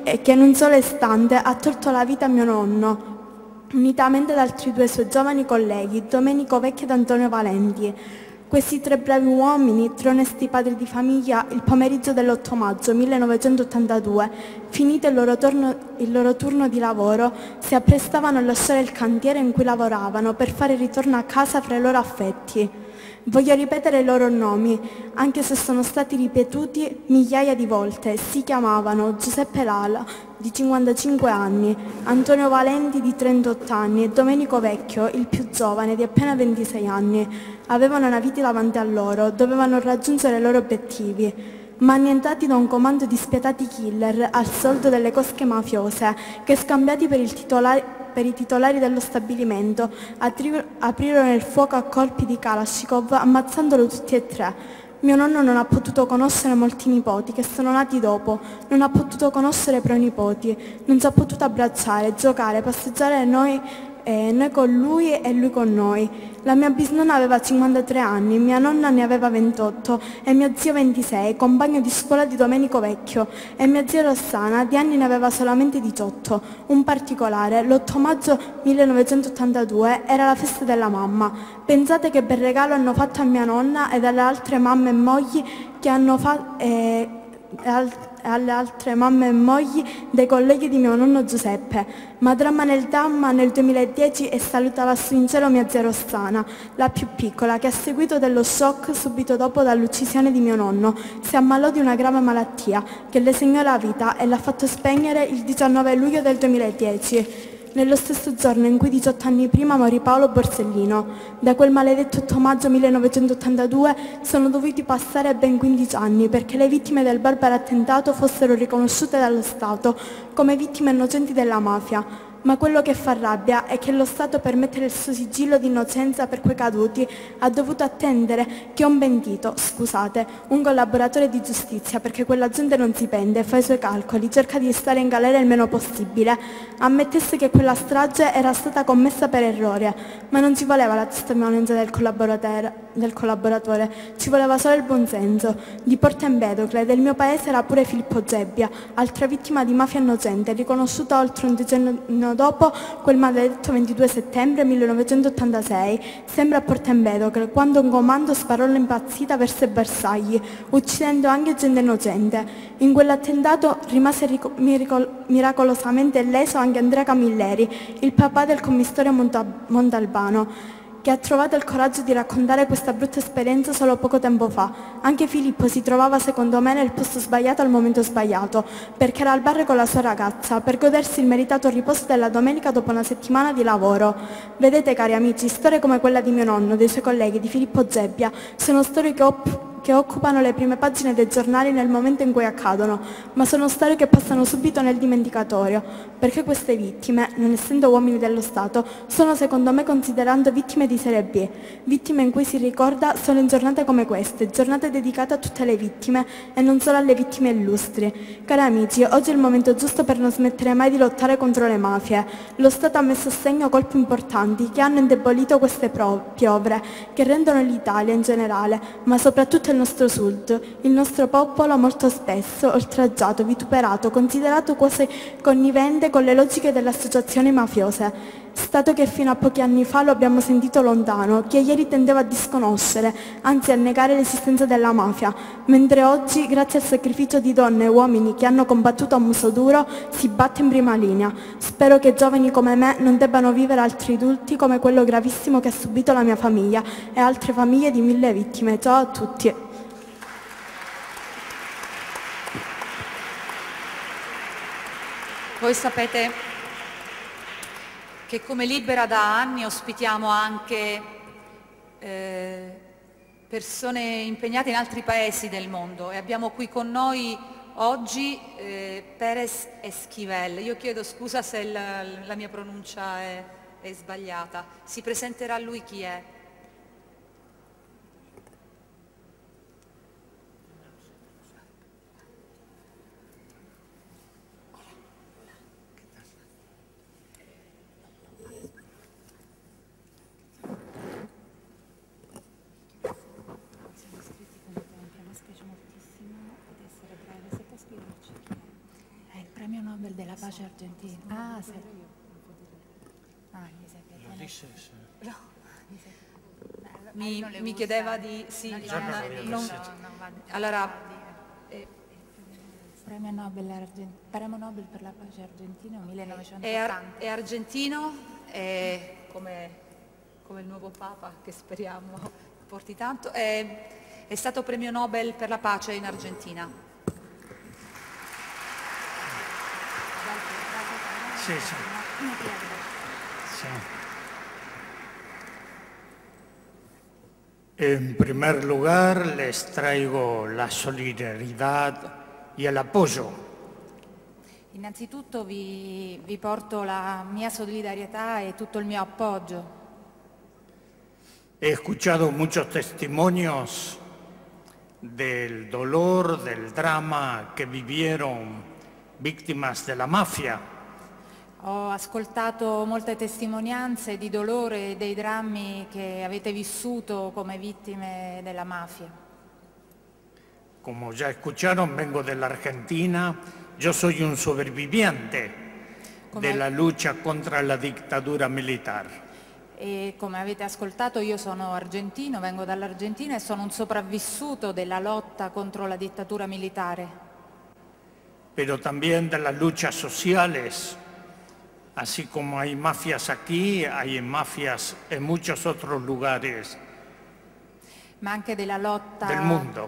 e che in un solo istante ha tolto la vita a mio nonno, unitamente ad altri due suoi giovani colleghi, Domenico Vecchio ed Antonio Valenti. Questi tre bravi uomini, tre onesti padri di famiglia, il pomeriggio dell'8 maggio 1982, finito il loro turno di lavoro, si apprestavano a lasciare il cantiere in cui lavoravano per fare ritorno a casa fra i loro affetti. Voglio ripetere i loro nomi, anche se sono stati ripetuti migliaia di volte. Si chiamavano Giuseppe Lala, di 55 anni, Antonio Valenti, di 38 anni, e Domenico Vecchio, il più giovane, di appena 26 anni. Avevano una vita davanti a loro, dovevano raggiungere i loro obiettivi, ma annientati da un comando di spietati killer al soldo delle cosche mafiose che, scambiati per i titolari dello stabilimento, aprirono il fuoco a colpi di Kalashnikov, ammazzandolo tutti e tre. Mio nonno non ha potuto conoscere molti nipoti che sono nati dopo, non ha potuto conoscere pronipoti, non ci ha potuto abbracciare, giocare, passeggiare noi con lui e lui con noi. La mia bisnonna aveva 53 anni, mia nonna ne aveva 28 e mio zio 26, compagno di scuola di Domenico Vecchio, e mia zia Rossana di anni ne aveva solamente 18. Un particolare: l'8 maggio 1982 era la festa della mamma. Pensate che bel regalo hanno fatto a mia nonna e alle altre mamme e mogli che hanno fatto alle altre mamme e mogli dei colleghi di mio nonno Giuseppe. Ma dramma nel dramma, nel 2010 è salutata lassù in cielo mia zia Rossana, la più piccola, che a seguito dello shock subito dopo dall'uccisione di mio nonno si ammalò di una grave malattia che le segnò la vita e l'ha fatto spegnere il 19 luglio del 2010. Nello stesso giorno in cui 18 anni prima morì Paolo Borsellino. Da quel maledetto 8 maggio 1982 sono dovuti passare ben 15 anni perché le vittime del barbaro attentato fossero riconosciute dallo Stato come vittime innocenti della mafia. Ma quello che fa rabbia è che lo Stato, per mettere il suo sigillo di innocenza per quei caduti, ha dovuto attendere che un pentito, scusate, un collaboratore di giustizia, perché quella gente non si pende, fa i suoi calcoli, cerca di stare in galera il meno possibile, ammettesse che quella strage era stata commessa per errore. Ma non ci voleva la testimonianza del collaboratore, ci voleva solo il buonsenso. Di Porto Empedocle, del mio paese, era pure Filippo Gebbia, altra vittima di mafia innocente, riconosciuta oltre un decennio dopo quel maledetto 22 settembre 1986, sempre a Porto Empedocle, quando un comando sparò all'impazzita verso i bersagli, uccidendo anche gente innocente. In quell'attentato rimase miracolosamente illeso anche Andrea Camilleri, il papà del commissario Montalbano, che ha trovato il coraggio di raccontare questa brutta esperienza solo poco tempo fa. Anche Filippo si trovava, secondo me, nel posto sbagliato al momento sbagliato, perché era al bar con la sua ragazza, per godersi il meritato riposo della domenica dopo una settimana di lavoro. Vedete, cari amici, storie come quella di mio nonno, dei suoi colleghi, di Filippo Gebbia, sono storie che occupano le prime pagine dei giornali nel momento in cui accadono, ma sono storie che passano subito nel dimenticatoio, perché queste vittime, non essendo uomini dello Stato, sono secondo me considerando vittime di serie B, vittime in cui si ricorda solo in giornate come queste, giornate dedicate a tutte le vittime e non solo alle vittime illustri. Cari amici, oggi è il momento giusto per non smettere mai di lottare contro le mafie. Lo Stato ha messo a segno colpi importanti che hanno indebolito queste piovre, che rendono l'Italia in generale, ma soprattutto il nostro sud, il nostro popolo, molto spesso oltraggiato, vituperato, considerato quasi connivente con le logiche delle associazioni mafiose. Stato che fino a pochi anni fa lo abbiamo sentito lontano, che ieri tendeva a disconoscere, anzi a negare l'esistenza della mafia, mentre oggi, grazie al sacrificio di donne e uomini che hanno combattuto a muso duro, si batte in prima linea. Spero che giovani come me non debbano vivere altri lutti come quello gravissimo che ha subito la mia famiglia e altre famiglie di 1000 vittime. Ciao a tutti. Voi sapete che come Libera da anni ospitiamo anche persone impegnate in altri paesi del mondo e abbiamo qui con noi oggi Pérez Esquivel. Io chiedo scusa se la mia pronuncia è sbagliata. Si presenterà lui chi è. Premio Nobel la pace argentina. Ah, sì. Mi chiedeva di... Sì, allora... Premio Nobel per la pace argentino 1980. È argentino, è come il nuovo Papa, che speriamo porti tanto, è stato premio Nobel per la pace in Argentina. Sí, sí. Sí. En primer lugar, les traigo la solidaridad y el apoyo. Innanzitutto vi porto la mia solidarietà e tutto il mio appoggio. He escuchado muchos testimonios del dolor, del drama que vivieron víctimas de la mafia. Ho ascoltato molte testimonianze di dolore e dei drammi che avete vissuto come vittime della mafia. Como ya escucharon, vengo de la Argentina. Yo soy un sobreviviente de la lucha contra la dictadura militar. E come avete ascoltato, io sono argentino, vengo dall'Argentina e sono un sopravvissuto della lotta contro la dittatura militare. Pero también de las luchas sociales. Así como hay mafias aquí, hay mafias en muchos otros lugares Ma anche della lotta del mundo.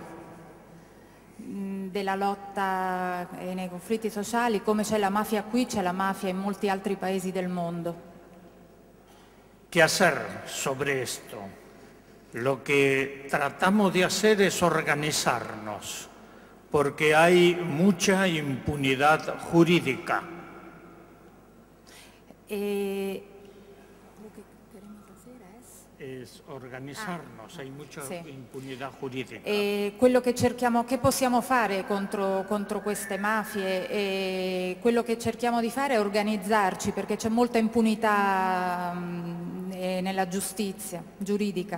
Nei conflitti sociali, come c'è la mafia qui, c'è la mafia in molti altri paesi del mondo. ¿Qué hacer sobre esto? Lo que tratamos de hacer es organizarnos, porque hay mucha impunidad jurídica. Lo que queremos hacer Es organizzarnos, hay mucha impunidad jurídica. Quello che possiamo fare contro queste mafie, e quello che cerchiamo di fare è organizzarci, perché c'è molta impunità nella giustizia giuridica.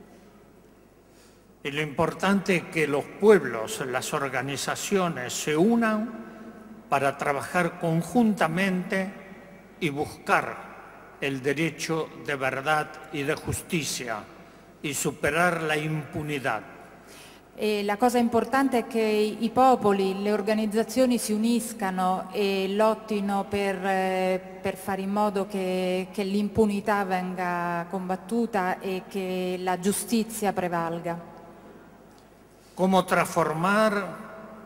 Y lo importante es que los pueblos, las organizaciones se unan para trabajar conjuntamente y buscar el derecho de verdad y de justicia y superar la impunidad. E la cosa importante è che i popoli, le organizzazioni si uniscano e lottino per fare in modo che l'impunità venga combattuta e che la giustizia prevalga. Cómo transformar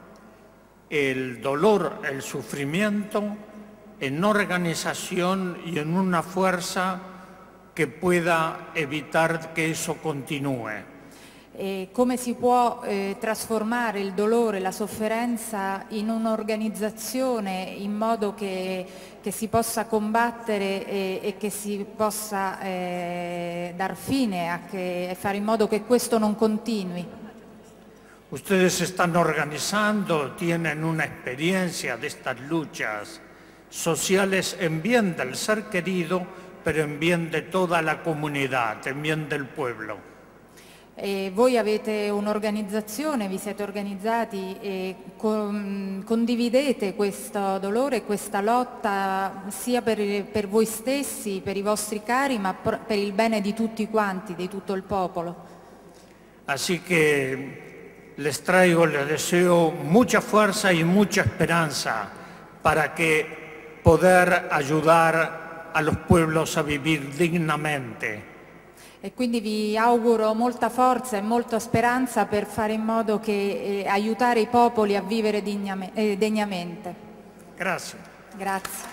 el dolor, el sufrimiento en organización y en una fuerza que pueda evitar que eso continúe. E come si può trasformare il dolore, la sofferenza in un'organizzazione in modo che si possa combattere e che si possa dar fine e fare in modo che questo non continui. Ustedes se están organizando, tienen una experiencia de estas luchas sociales en bien del ser querido, pero en bien de toda la comunidad, en bien del pueblo. E voi avete un'organizzazione, vi siete organizzati e condividete questo dolore, questa lotta sia per voi stessi, per i vostri cari, ma per il bene di tutti quanti, di tutto il popolo. Así que les traigo, les deseo mucha fuerza y mucha esperanza para que poder ayudar a los pueblos a vivir dignamente. E quindi vi auguro molta forza e molta speranza per fare in modo che aiutare i popoli a vivere degnamente. Grazie. Grazie.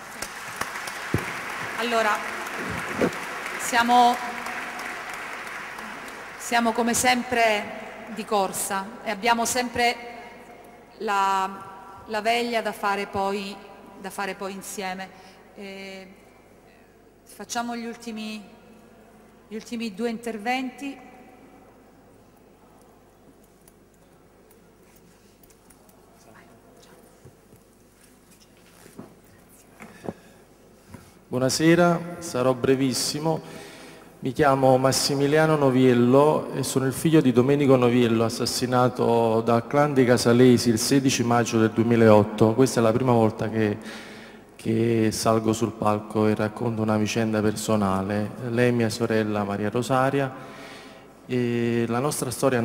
Allora, siamo come sempre di corsa e abbiamo sempre la veglia da fare poi insieme. Facciamo gli ultimi due interventi. Buonasera, sarò brevissimo. Mi chiamo Massimiliano Noviello e sono il figlio di Domenico Noviello, assassinato dal clan dei Casalesi il 16 maggio del 2008. Questa è la prima volta che che salgo sul palco e racconto una vicenda personale. Lei è mia sorella Maria Rosaria e la nostra storia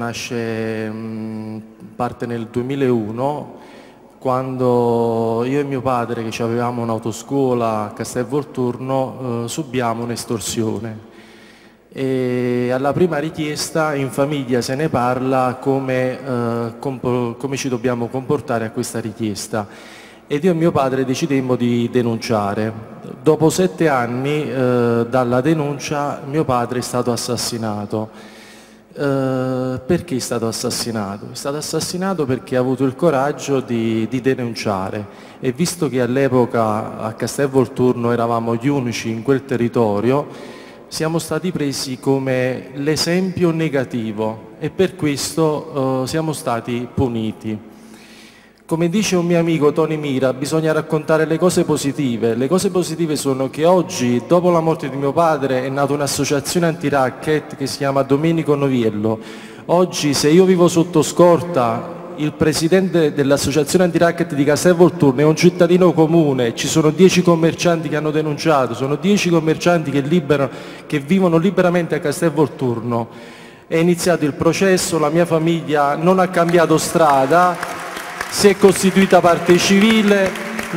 parte nel 2001, quando io e mio padre, che avevamo un'autoscuola a Castelvolturno, subiamo un'estorsione. E alla prima richiesta in famiglia se ne parla come ci dobbiamo comportare a questa richiesta, ed io e mio padre decidemmo di denunciare. Dopo 7 anni dalla denuncia mio padre è stato assassinato. Perché è stato assassinato? È stato assassinato perché ha avuto il coraggio di denunciare, e visto che all'epoca a Castelvolturno eravamo gli unici in quel territorio, siamo stati presi come l'esempio negativo e per questo siamo stati puniti. Come dice un mio amico Tony Mira, bisogna raccontare le cose positive. Le cose positive sono che oggi, dopo la morte di mio padre, è nata un'associazione anti-racket che si chiama Domenico Noviello. Oggi, se io vivo sotto scorta, il presidente dell'associazione anti-racket di Castelvolturno è un cittadino comune, ci sono 10 commercianti che hanno denunciato, sono 10 commercianti che vivono liberamente a Castelvolturno. È iniziato il processo, la mia famiglia non ha cambiato strada, si è costituita parte civile,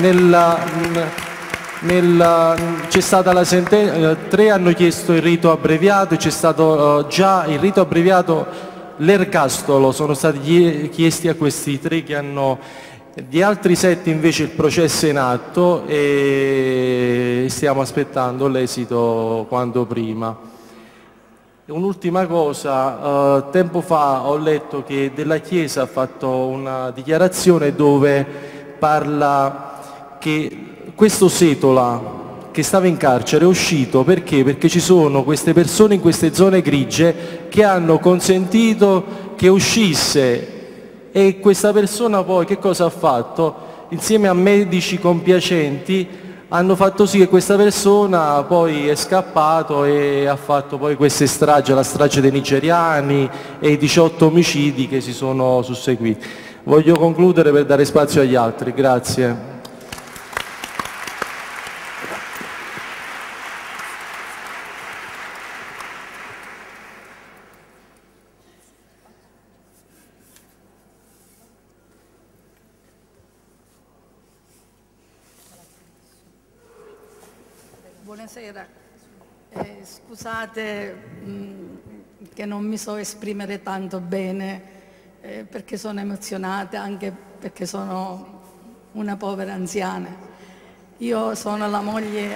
c'è stata la sentenza, 3 hanno chiesto il rito abbreviato, c'è stato già il rito abbreviato, l'ergastolo sono stati chiesti a questi 3 che hanno, di altri 7 invece il processo è in atto e stiamo aspettando l'esito quanto prima. Un'ultima cosa, tempo fa ho letto che Della Chiesa ha fatto una dichiarazione dove parla che questo Setola che stava in carcere è uscito perché ci sono queste persone in queste zone grigie che hanno consentito che uscisse, e questa persona poi che cosa ha fatto? Insieme a medici compiacenti hanno fatto sì che questa persona poi è scappato e ha fatto poi queste stragi, la strage dei nigeriani e i 18 omicidi che si sono susseguiti. Voglio concludere per dare spazio agli altri, grazie. Buonasera, scusate che non mi so esprimere tanto bene perché sono emozionata, anche perché sono una povera anziana. Io sono la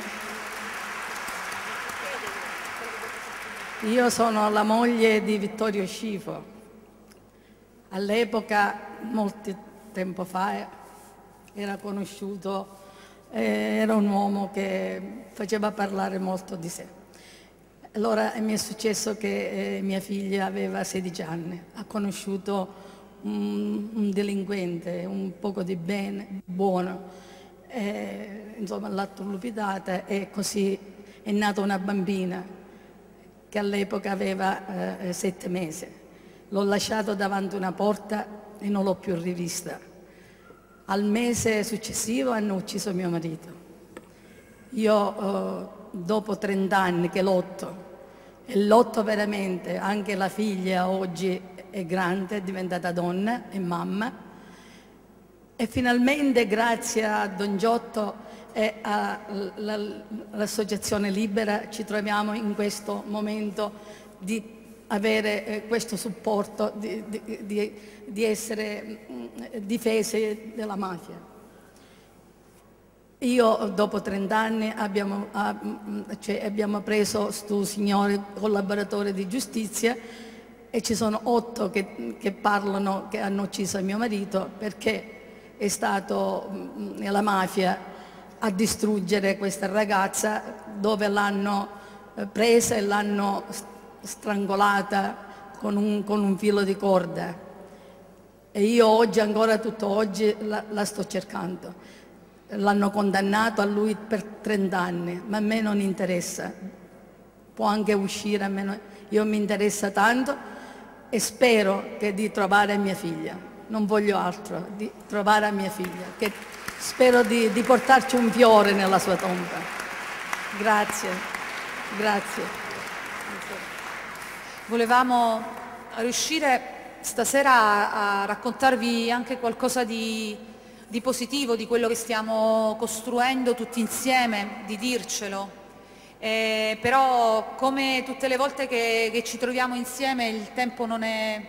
moglie di Vittorio Scifo. All'epoca, molto tempo fa, era conosciuto. Era un uomo che faceva parlare molto di sé. Allora mi è successo che mia figlia aveva 16 anni, ha conosciuto un delinquente, un poco di bene, buono, insomma l'ha turlupidata e così è nata una bambina che all'epoca aveva 7 mesi. L'ho lasciato davanti a una porta e non l'ho più rivista. Al mese successivo hanno ucciso mio marito. Io dopo 30 anni che lotto, e lotto veramente, anche la figlia oggi è grande, è diventata donna, è mamma, e finalmente grazie a Don Giotto e all'Associazione Libera ci troviamo in questo momento di avere questo supporto, di essere difese dalla mafia. Io dopo 30 anni abbiamo preso questo signore collaboratore di giustizia e ci sono 8 che parlano che hanno ucciso mio marito perché è stato la mafia a distruggere questa ragazza, dove l'hanno presa e l'hanno strangolata con un filo di corda, e io oggi, ancora tutto oggi, la sto cercando. L'hanno condannato a lui per 30 anni, ma a me non interessa, può anche uscire, io mi interessa tanto e spero di trovare mia figlia, non voglio altro, di trovare mia figlia, che Spero di portarci un fiore nella sua tomba. Grazie, grazie. Volevamo riuscire stasera a raccontarvi anche qualcosa di positivo, di quello che stiamo costruendo tutti insieme, di dircelo. Però come tutte le volte che ci troviamo insieme il tempo non è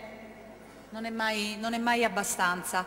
mai abbastanza.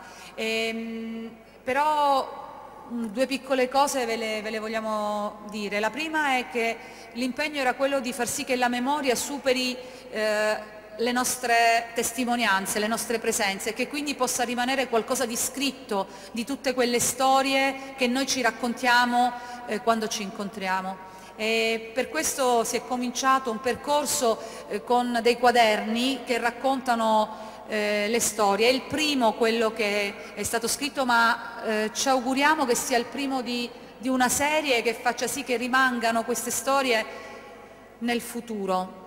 Però due piccole cose ve le vogliamo dire. La prima è che l'impegno era quello di far sì che la memoria superi le nostre testimonianze, le nostre presenze, e che quindi possa rimanere qualcosa di scritto di tutte quelle storie che noi ci raccontiamo quando ci incontriamo. E per questo si è cominciato un percorso con dei quaderni che raccontano le storie. È il primo quello che è stato scritto, ma ci auguriamo che sia il primo di una serie che faccia sì che rimangano queste storie nel futuro.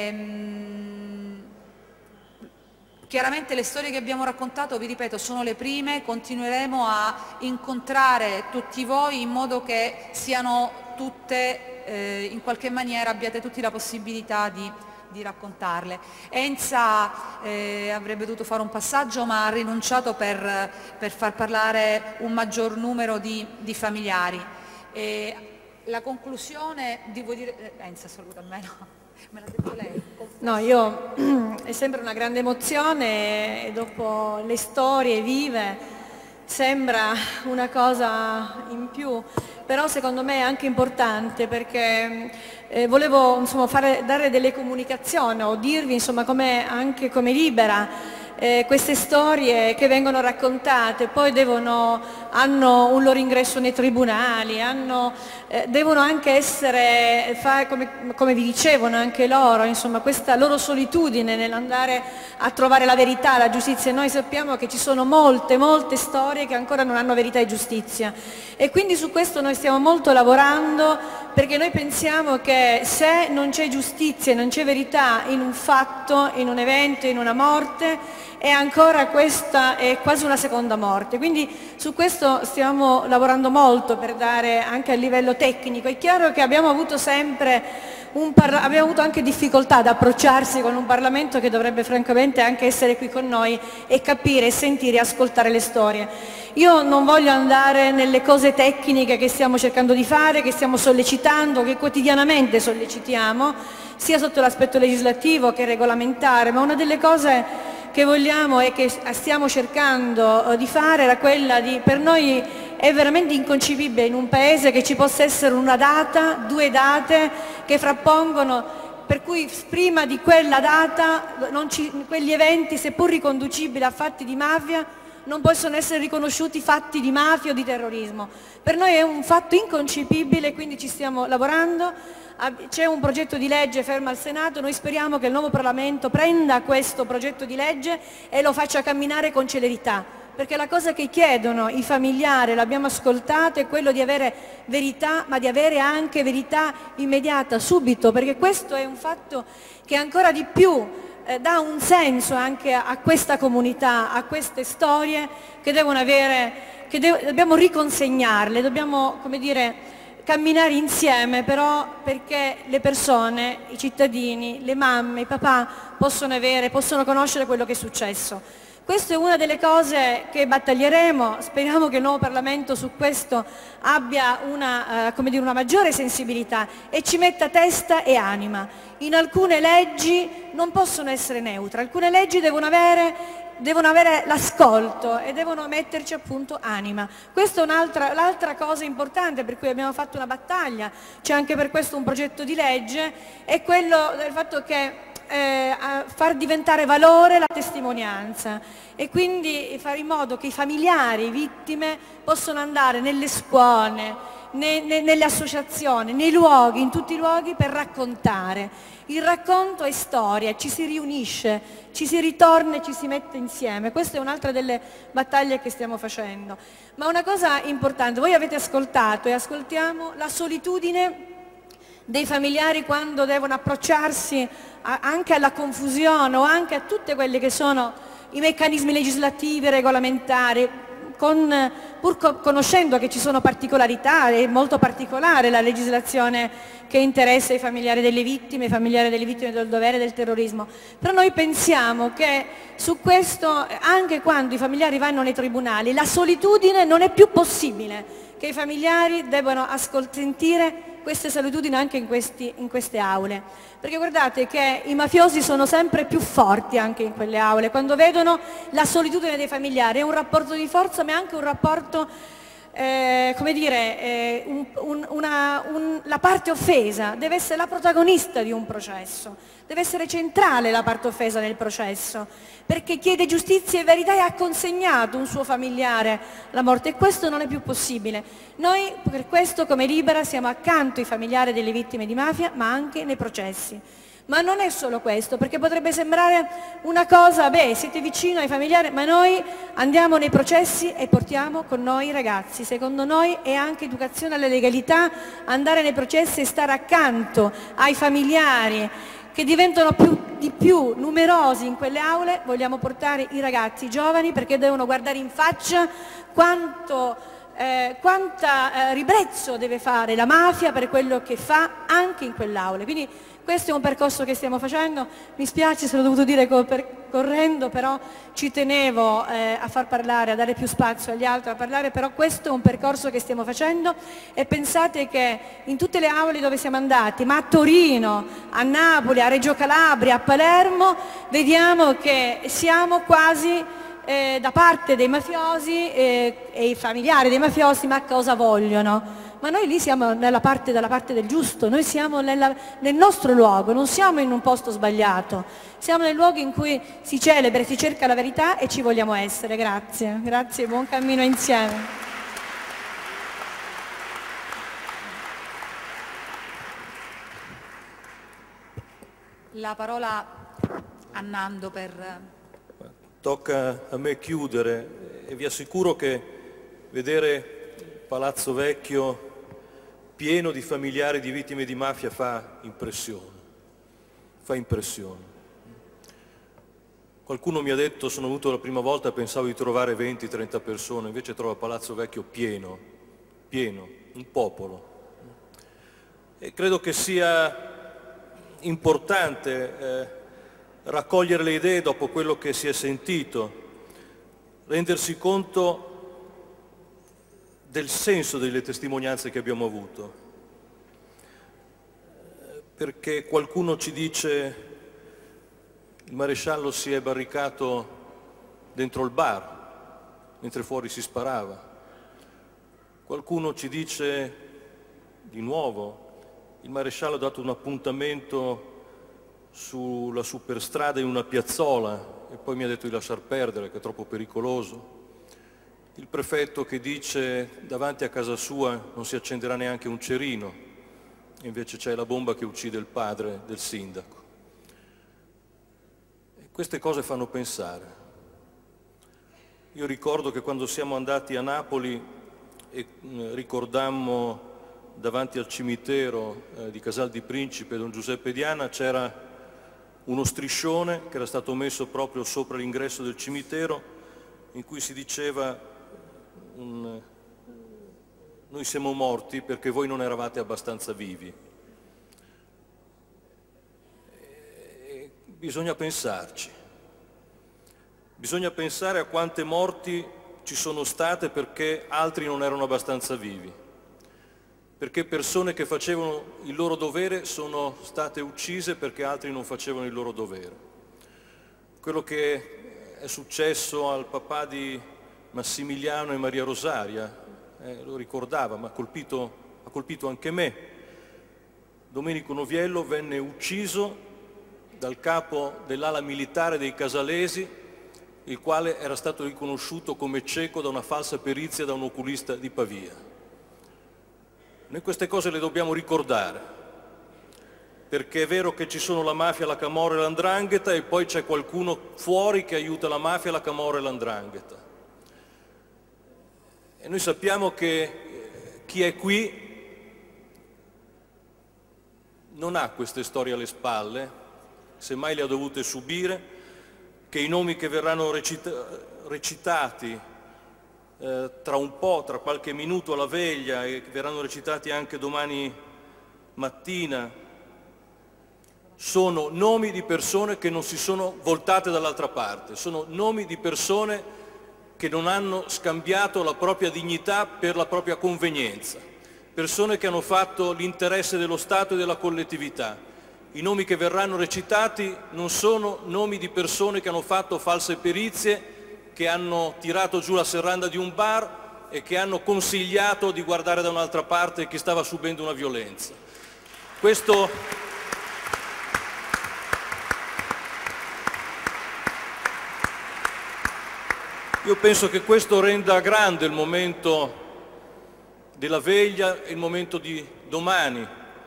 Chiaramente le storie che abbiamo raccontato, vi ripeto, sono le prime, continueremo a incontrare tutti voi in modo che siano tutte, in qualche maniera abbiate tutti la possibilità di raccontarle. Enza avrebbe dovuto fare un passaggio ma ha rinunciato per far parlare un maggior numero di familiari. La conclusione, devo dire, Enza saluta almeno. Me l'ha detto lei? No, è sempre una grande emozione e dopo le storie vive sembra una cosa in più, però secondo me è anche importante perché volevo dare delle comunicazioni o dirvi anche come Libera queste storie che vengono raccontate poi hanno un loro ingresso nei tribunali, devono anche essere, come vi dicevano anche loro, questa loro solitudine nell'andare a trovare la verità, la giustizia. Noi sappiamo che ci sono molte storie che ancora non hanno verità e giustizia e quindi su questo noi stiamo molto lavorando, perché noi pensiamo che se non c'è giustizia e non c'è verità in un fatto, in un evento, in una morte, e ancora questa è quasi una seconda morte. Quindi su questo stiamo lavorando molto per dare anche a livello tecnico. È chiaro che abbiamo avuto anche difficoltà ad approcciarsi con un Parlamento che dovrebbe francamente anche essere qui con noi e capire, sentire e ascoltare le storie. Io non voglio andare nelle cose tecniche che stiamo cercando di fare, che stiamo sollecitando, che quotidianamente sollecitiamo, sia sotto l'aspetto legislativo che regolamentare, ma una delle cose che vogliamo e che stiamo cercando di fare era quella per noi è veramente inconcepibile in un paese che ci possa essere una data, due date che frappongono, per cui prima di quella data quegli eventi, seppur riconducibili a fatti di mafia, non possono essere riconosciuti fatti di mafia o di terrorismo. Per noi è un fatto inconcepibile, quindi ci stiamo lavorando. C'è un progetto di legge fermo al Senato, noi speriamo che il nuovo Parlamento prenda questo progetto di legge e lo faccia camminare con celerità, perché la cosa che chiedono i familiari, l'abbiamo ascoltato, è quello di avere verità, ma di avere anche verità immediata, subito, perché questo è un fatto che ancora di più dà un senso anche a questa comunità, a queste storie che devono avere, dobbiamo riconsegnarle, dobbiamo, come dire, camminare insieme, però perché le persone, i cittadini, le mamme, i papà possono conoscere quello che è successo. Questa è una delle cose che battaglieremo, speriamo che il nuovo Parlamento su questo abbia una maggiore sensibilità e ci metta testa e anima. In alcune leggi non possono essere neutre, alcune leggi devono avere l'ascolto e devono metterci appunto anima. Questa è l'altra cosa importante per cui abbiamo fatto una battaglia, c'è anche per questo un progetto di legge, è quello del fatto che far diventare valore la testimonianza e quindi fare in modo che i familiari vittime possano andare nelle scuole, nelle associazioni, nei luoghi, in tutti i luoghi per raccontare. Il racconto è storia, ci si riunisce, ci si ritorna e ci si mette insieme. Questa è un'altra delle battaglie che stiamo facendo. Ma una cosa importante, voi avete ascoltato e ascoltiamo la solitudine dei familiari quando devono approcciarsi anche alla confusione o anche a tutti quelli che sono i meccanismi legislativi, regolamentari, pur conoscendo che ci sono particolarità, è molto particolare la legislazione che interessa i familiari delle vittime del dovere del terrorismo, però noi pensiamo che su questo, anche quando i familiari vanno nei tribunali, la solitudine non è più possibile, che i familiari debbano sentire queste solitudini anche in queste aule, perché guardate che i mafiosi sono sempre più forti anche in quelle aule, quando vedono la solitudine dei familiari, è un rapporto di forza ma è anche un rapporto, come dire, la parte offesa deve essere la protagonista di un processo, deve essere centrale la parte offesa nel processo, perché chiede giustizia e verità e ha consegnato un suo familiare alla morte, e questo non è più possibile. Noi per questo come Libera siamo accanto ai familiari delle vittime di mafia, ma anche nei processi. Ma non è solo questo, perché potrebbe sembrare una cosa, beh, siete vicino ai familiari, ma noi andiamo nei processi e portiamo con noi i ragazzi. Secondo noi è anche educazione alla legalità andare nei processi e stare accanto ai familiari che diventano di più numerosi in quelle aule. Vogliamo portare i ragazzi, i giovani, perché devono guardare in faccia quanta ribrezzo deve fare la mafia per quello che fa anche in quell'aula. Quindi questo è un percorso che stiamo facendo, mi spiace se l'ho dovuto dire correndo, però ci tenevo a far parlare, a dare più spazio agli altri a parlare, però questo è un percorso che stiamo facendo, e pensate che in tutte le aule dove siamo andati, ma a Torino, a Napoli, a Reggio Calabria, a Palermo, vediamo che siamo quasi da parte dei mafiosi e i familiari dei mafiosi, ma cosa vogliono? Ma noi lì siamo dalla parte del giusto, noi siamo nel nostro luogo, non siamo in un posto sbagliato, siamo nel luogo in cui si celebra, si cerca la verità e ci vogliamo essere. Grazie, grazie, buon cammino insieme. La parola a Nando per... Tocca a me chiudere e vi assicuro che vedere Palazzo Vecchio pieno di familiari di vittime di mafia fa impressione. Qualcuno mi ha detto, sono venuto la prima volta, pensavo di trovare 20-30 persone, invece trovo Palazzo Vecchio pieno, un popolo. E credo che sia importante raccogliere le idee dopo quello che si è sentito, rendersi conto del senso delle testimonianze che abbiamo avuto, perché qualcuno ci dice il maresciallo si è barricato dentro il bar mentre fuori si sparava, qualcuno ci dice di nuovo il maresciallo ha dato un appuntamento sulla superstrada in una piazzola e poi mi ha detto di lasciar perdere che è troppo pericoloso. Il prefetto che dice davanti a casa sua non si accenderà neanche un cerino, e invece c'è la bomba che uccide il padre del sindaco. E queste cose fanno pensare. Io ricordo che quando siamo andati a Napoli e ricordammo davanti al cimitero di Casal di Principe Don Giuseppe Diana, c'era uno striscione che era stato messo proprio sopra l'ingresso del cimitero in cui si diceva noi siamo morti perché voi non eravate abbastanza vivi. E bisogna pensarci, bisogna pensare a quante morti ci sono state perché altri non erano abbastanza vivi, perché persone che facevano il loro dovere sono state uccise perché altri non facevano il loro dovere. Quello che è successo al papà di Massimiliano e Maria Rosaria, lo ricordava, ma ha colpito anche me. Domenico Noviello venne ucciso dal capo dell'ala militare dei Casalesi, il quale era stato riconosciuto come cieco da una falsa perizia da un oculista di Pavia. Noi queste cose le dobbiamo ricordare, perché è vero che ci sono la mafia, la camorra e l''ndrangheta e poi c'è qualcuno fuori che aiuta la mafia, la camorra e l''ndrangheta. E noi sappiamo che chi è qui non ha queste storie alle spalle, semmai le ha dovute subire, che i nomi che verranno recitati tra un po', tra qualche minuto alla veglia, e verranno recitati anche domani mattina, sono nomi di persone che non si sono voltate dall'altra parte, sono nomi di persone che non hanno scambiato la propria dignità per la propria convenienza, persone che hanno fatto l'interesse dello Stato e della collettività. I nomi che verranno recitati non sono nomi di persone che hanno fatto false perizie, che hanno tirato giù la serranda di un bar e che hanno consigliato di guardare da un'altra parte chi stava subendo una violenza. Io penso che questo renda grande il momento della veglia e il momento di domani.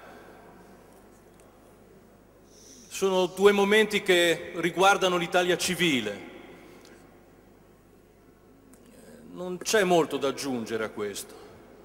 Sono due momenti che riguardano l'Italia civile. Non c'è molto da aggiungere a questo.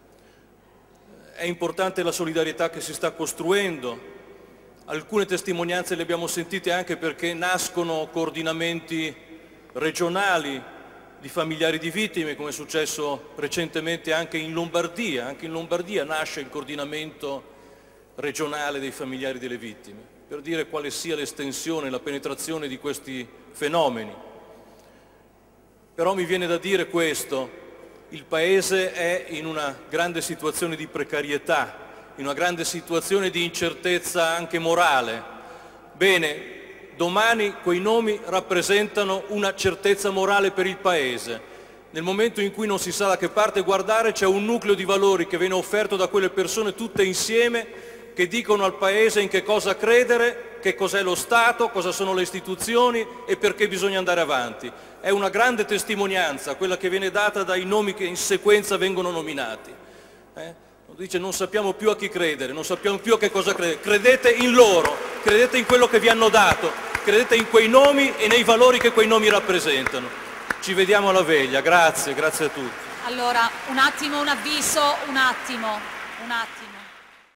È importante la solidarietà che si sta costruendo. Alcune testimonianze le abbiamo sentite anche perché nascono coordinamenti regionali di familiari di vittime, come è successo recentemente anche in Lombardia. Anche in Lombardia nasce il coordinamento regionale dei familiari delle vittime, per dire quale sia l'estensione e la penetrazione di questi fenomeni. Però mi viene da dire questo: il Paese è in una grande situazione di precarietà, in una grande situazione di incertezza anche morale. Bene, domani quei nomi rappresentano una certezza morale per il Paese. Nel momento in cui non si sa da che parte guardare, c'è un nucleo di valori che viene offerto da quelle persone tutte insieme, che dicono al Paese in che cosa credere, che cos'è lo Stato, cosa sono le istituzioni e perché bisogna andare avanti. È una grande testimonianza quella che viene data dai nomi che in sequenza vengono nominati. Dice: non sappiamo più a chi credere, non sappiamo più a che cosa credere. Credete in loro, credete in quello che vi hanno dato, credete in quei nomi e nei valori che quei nomi rappresentano. Ci vediamo alla veglia, grazie a tutti. Allora, un attimo, un avviso, un attimo.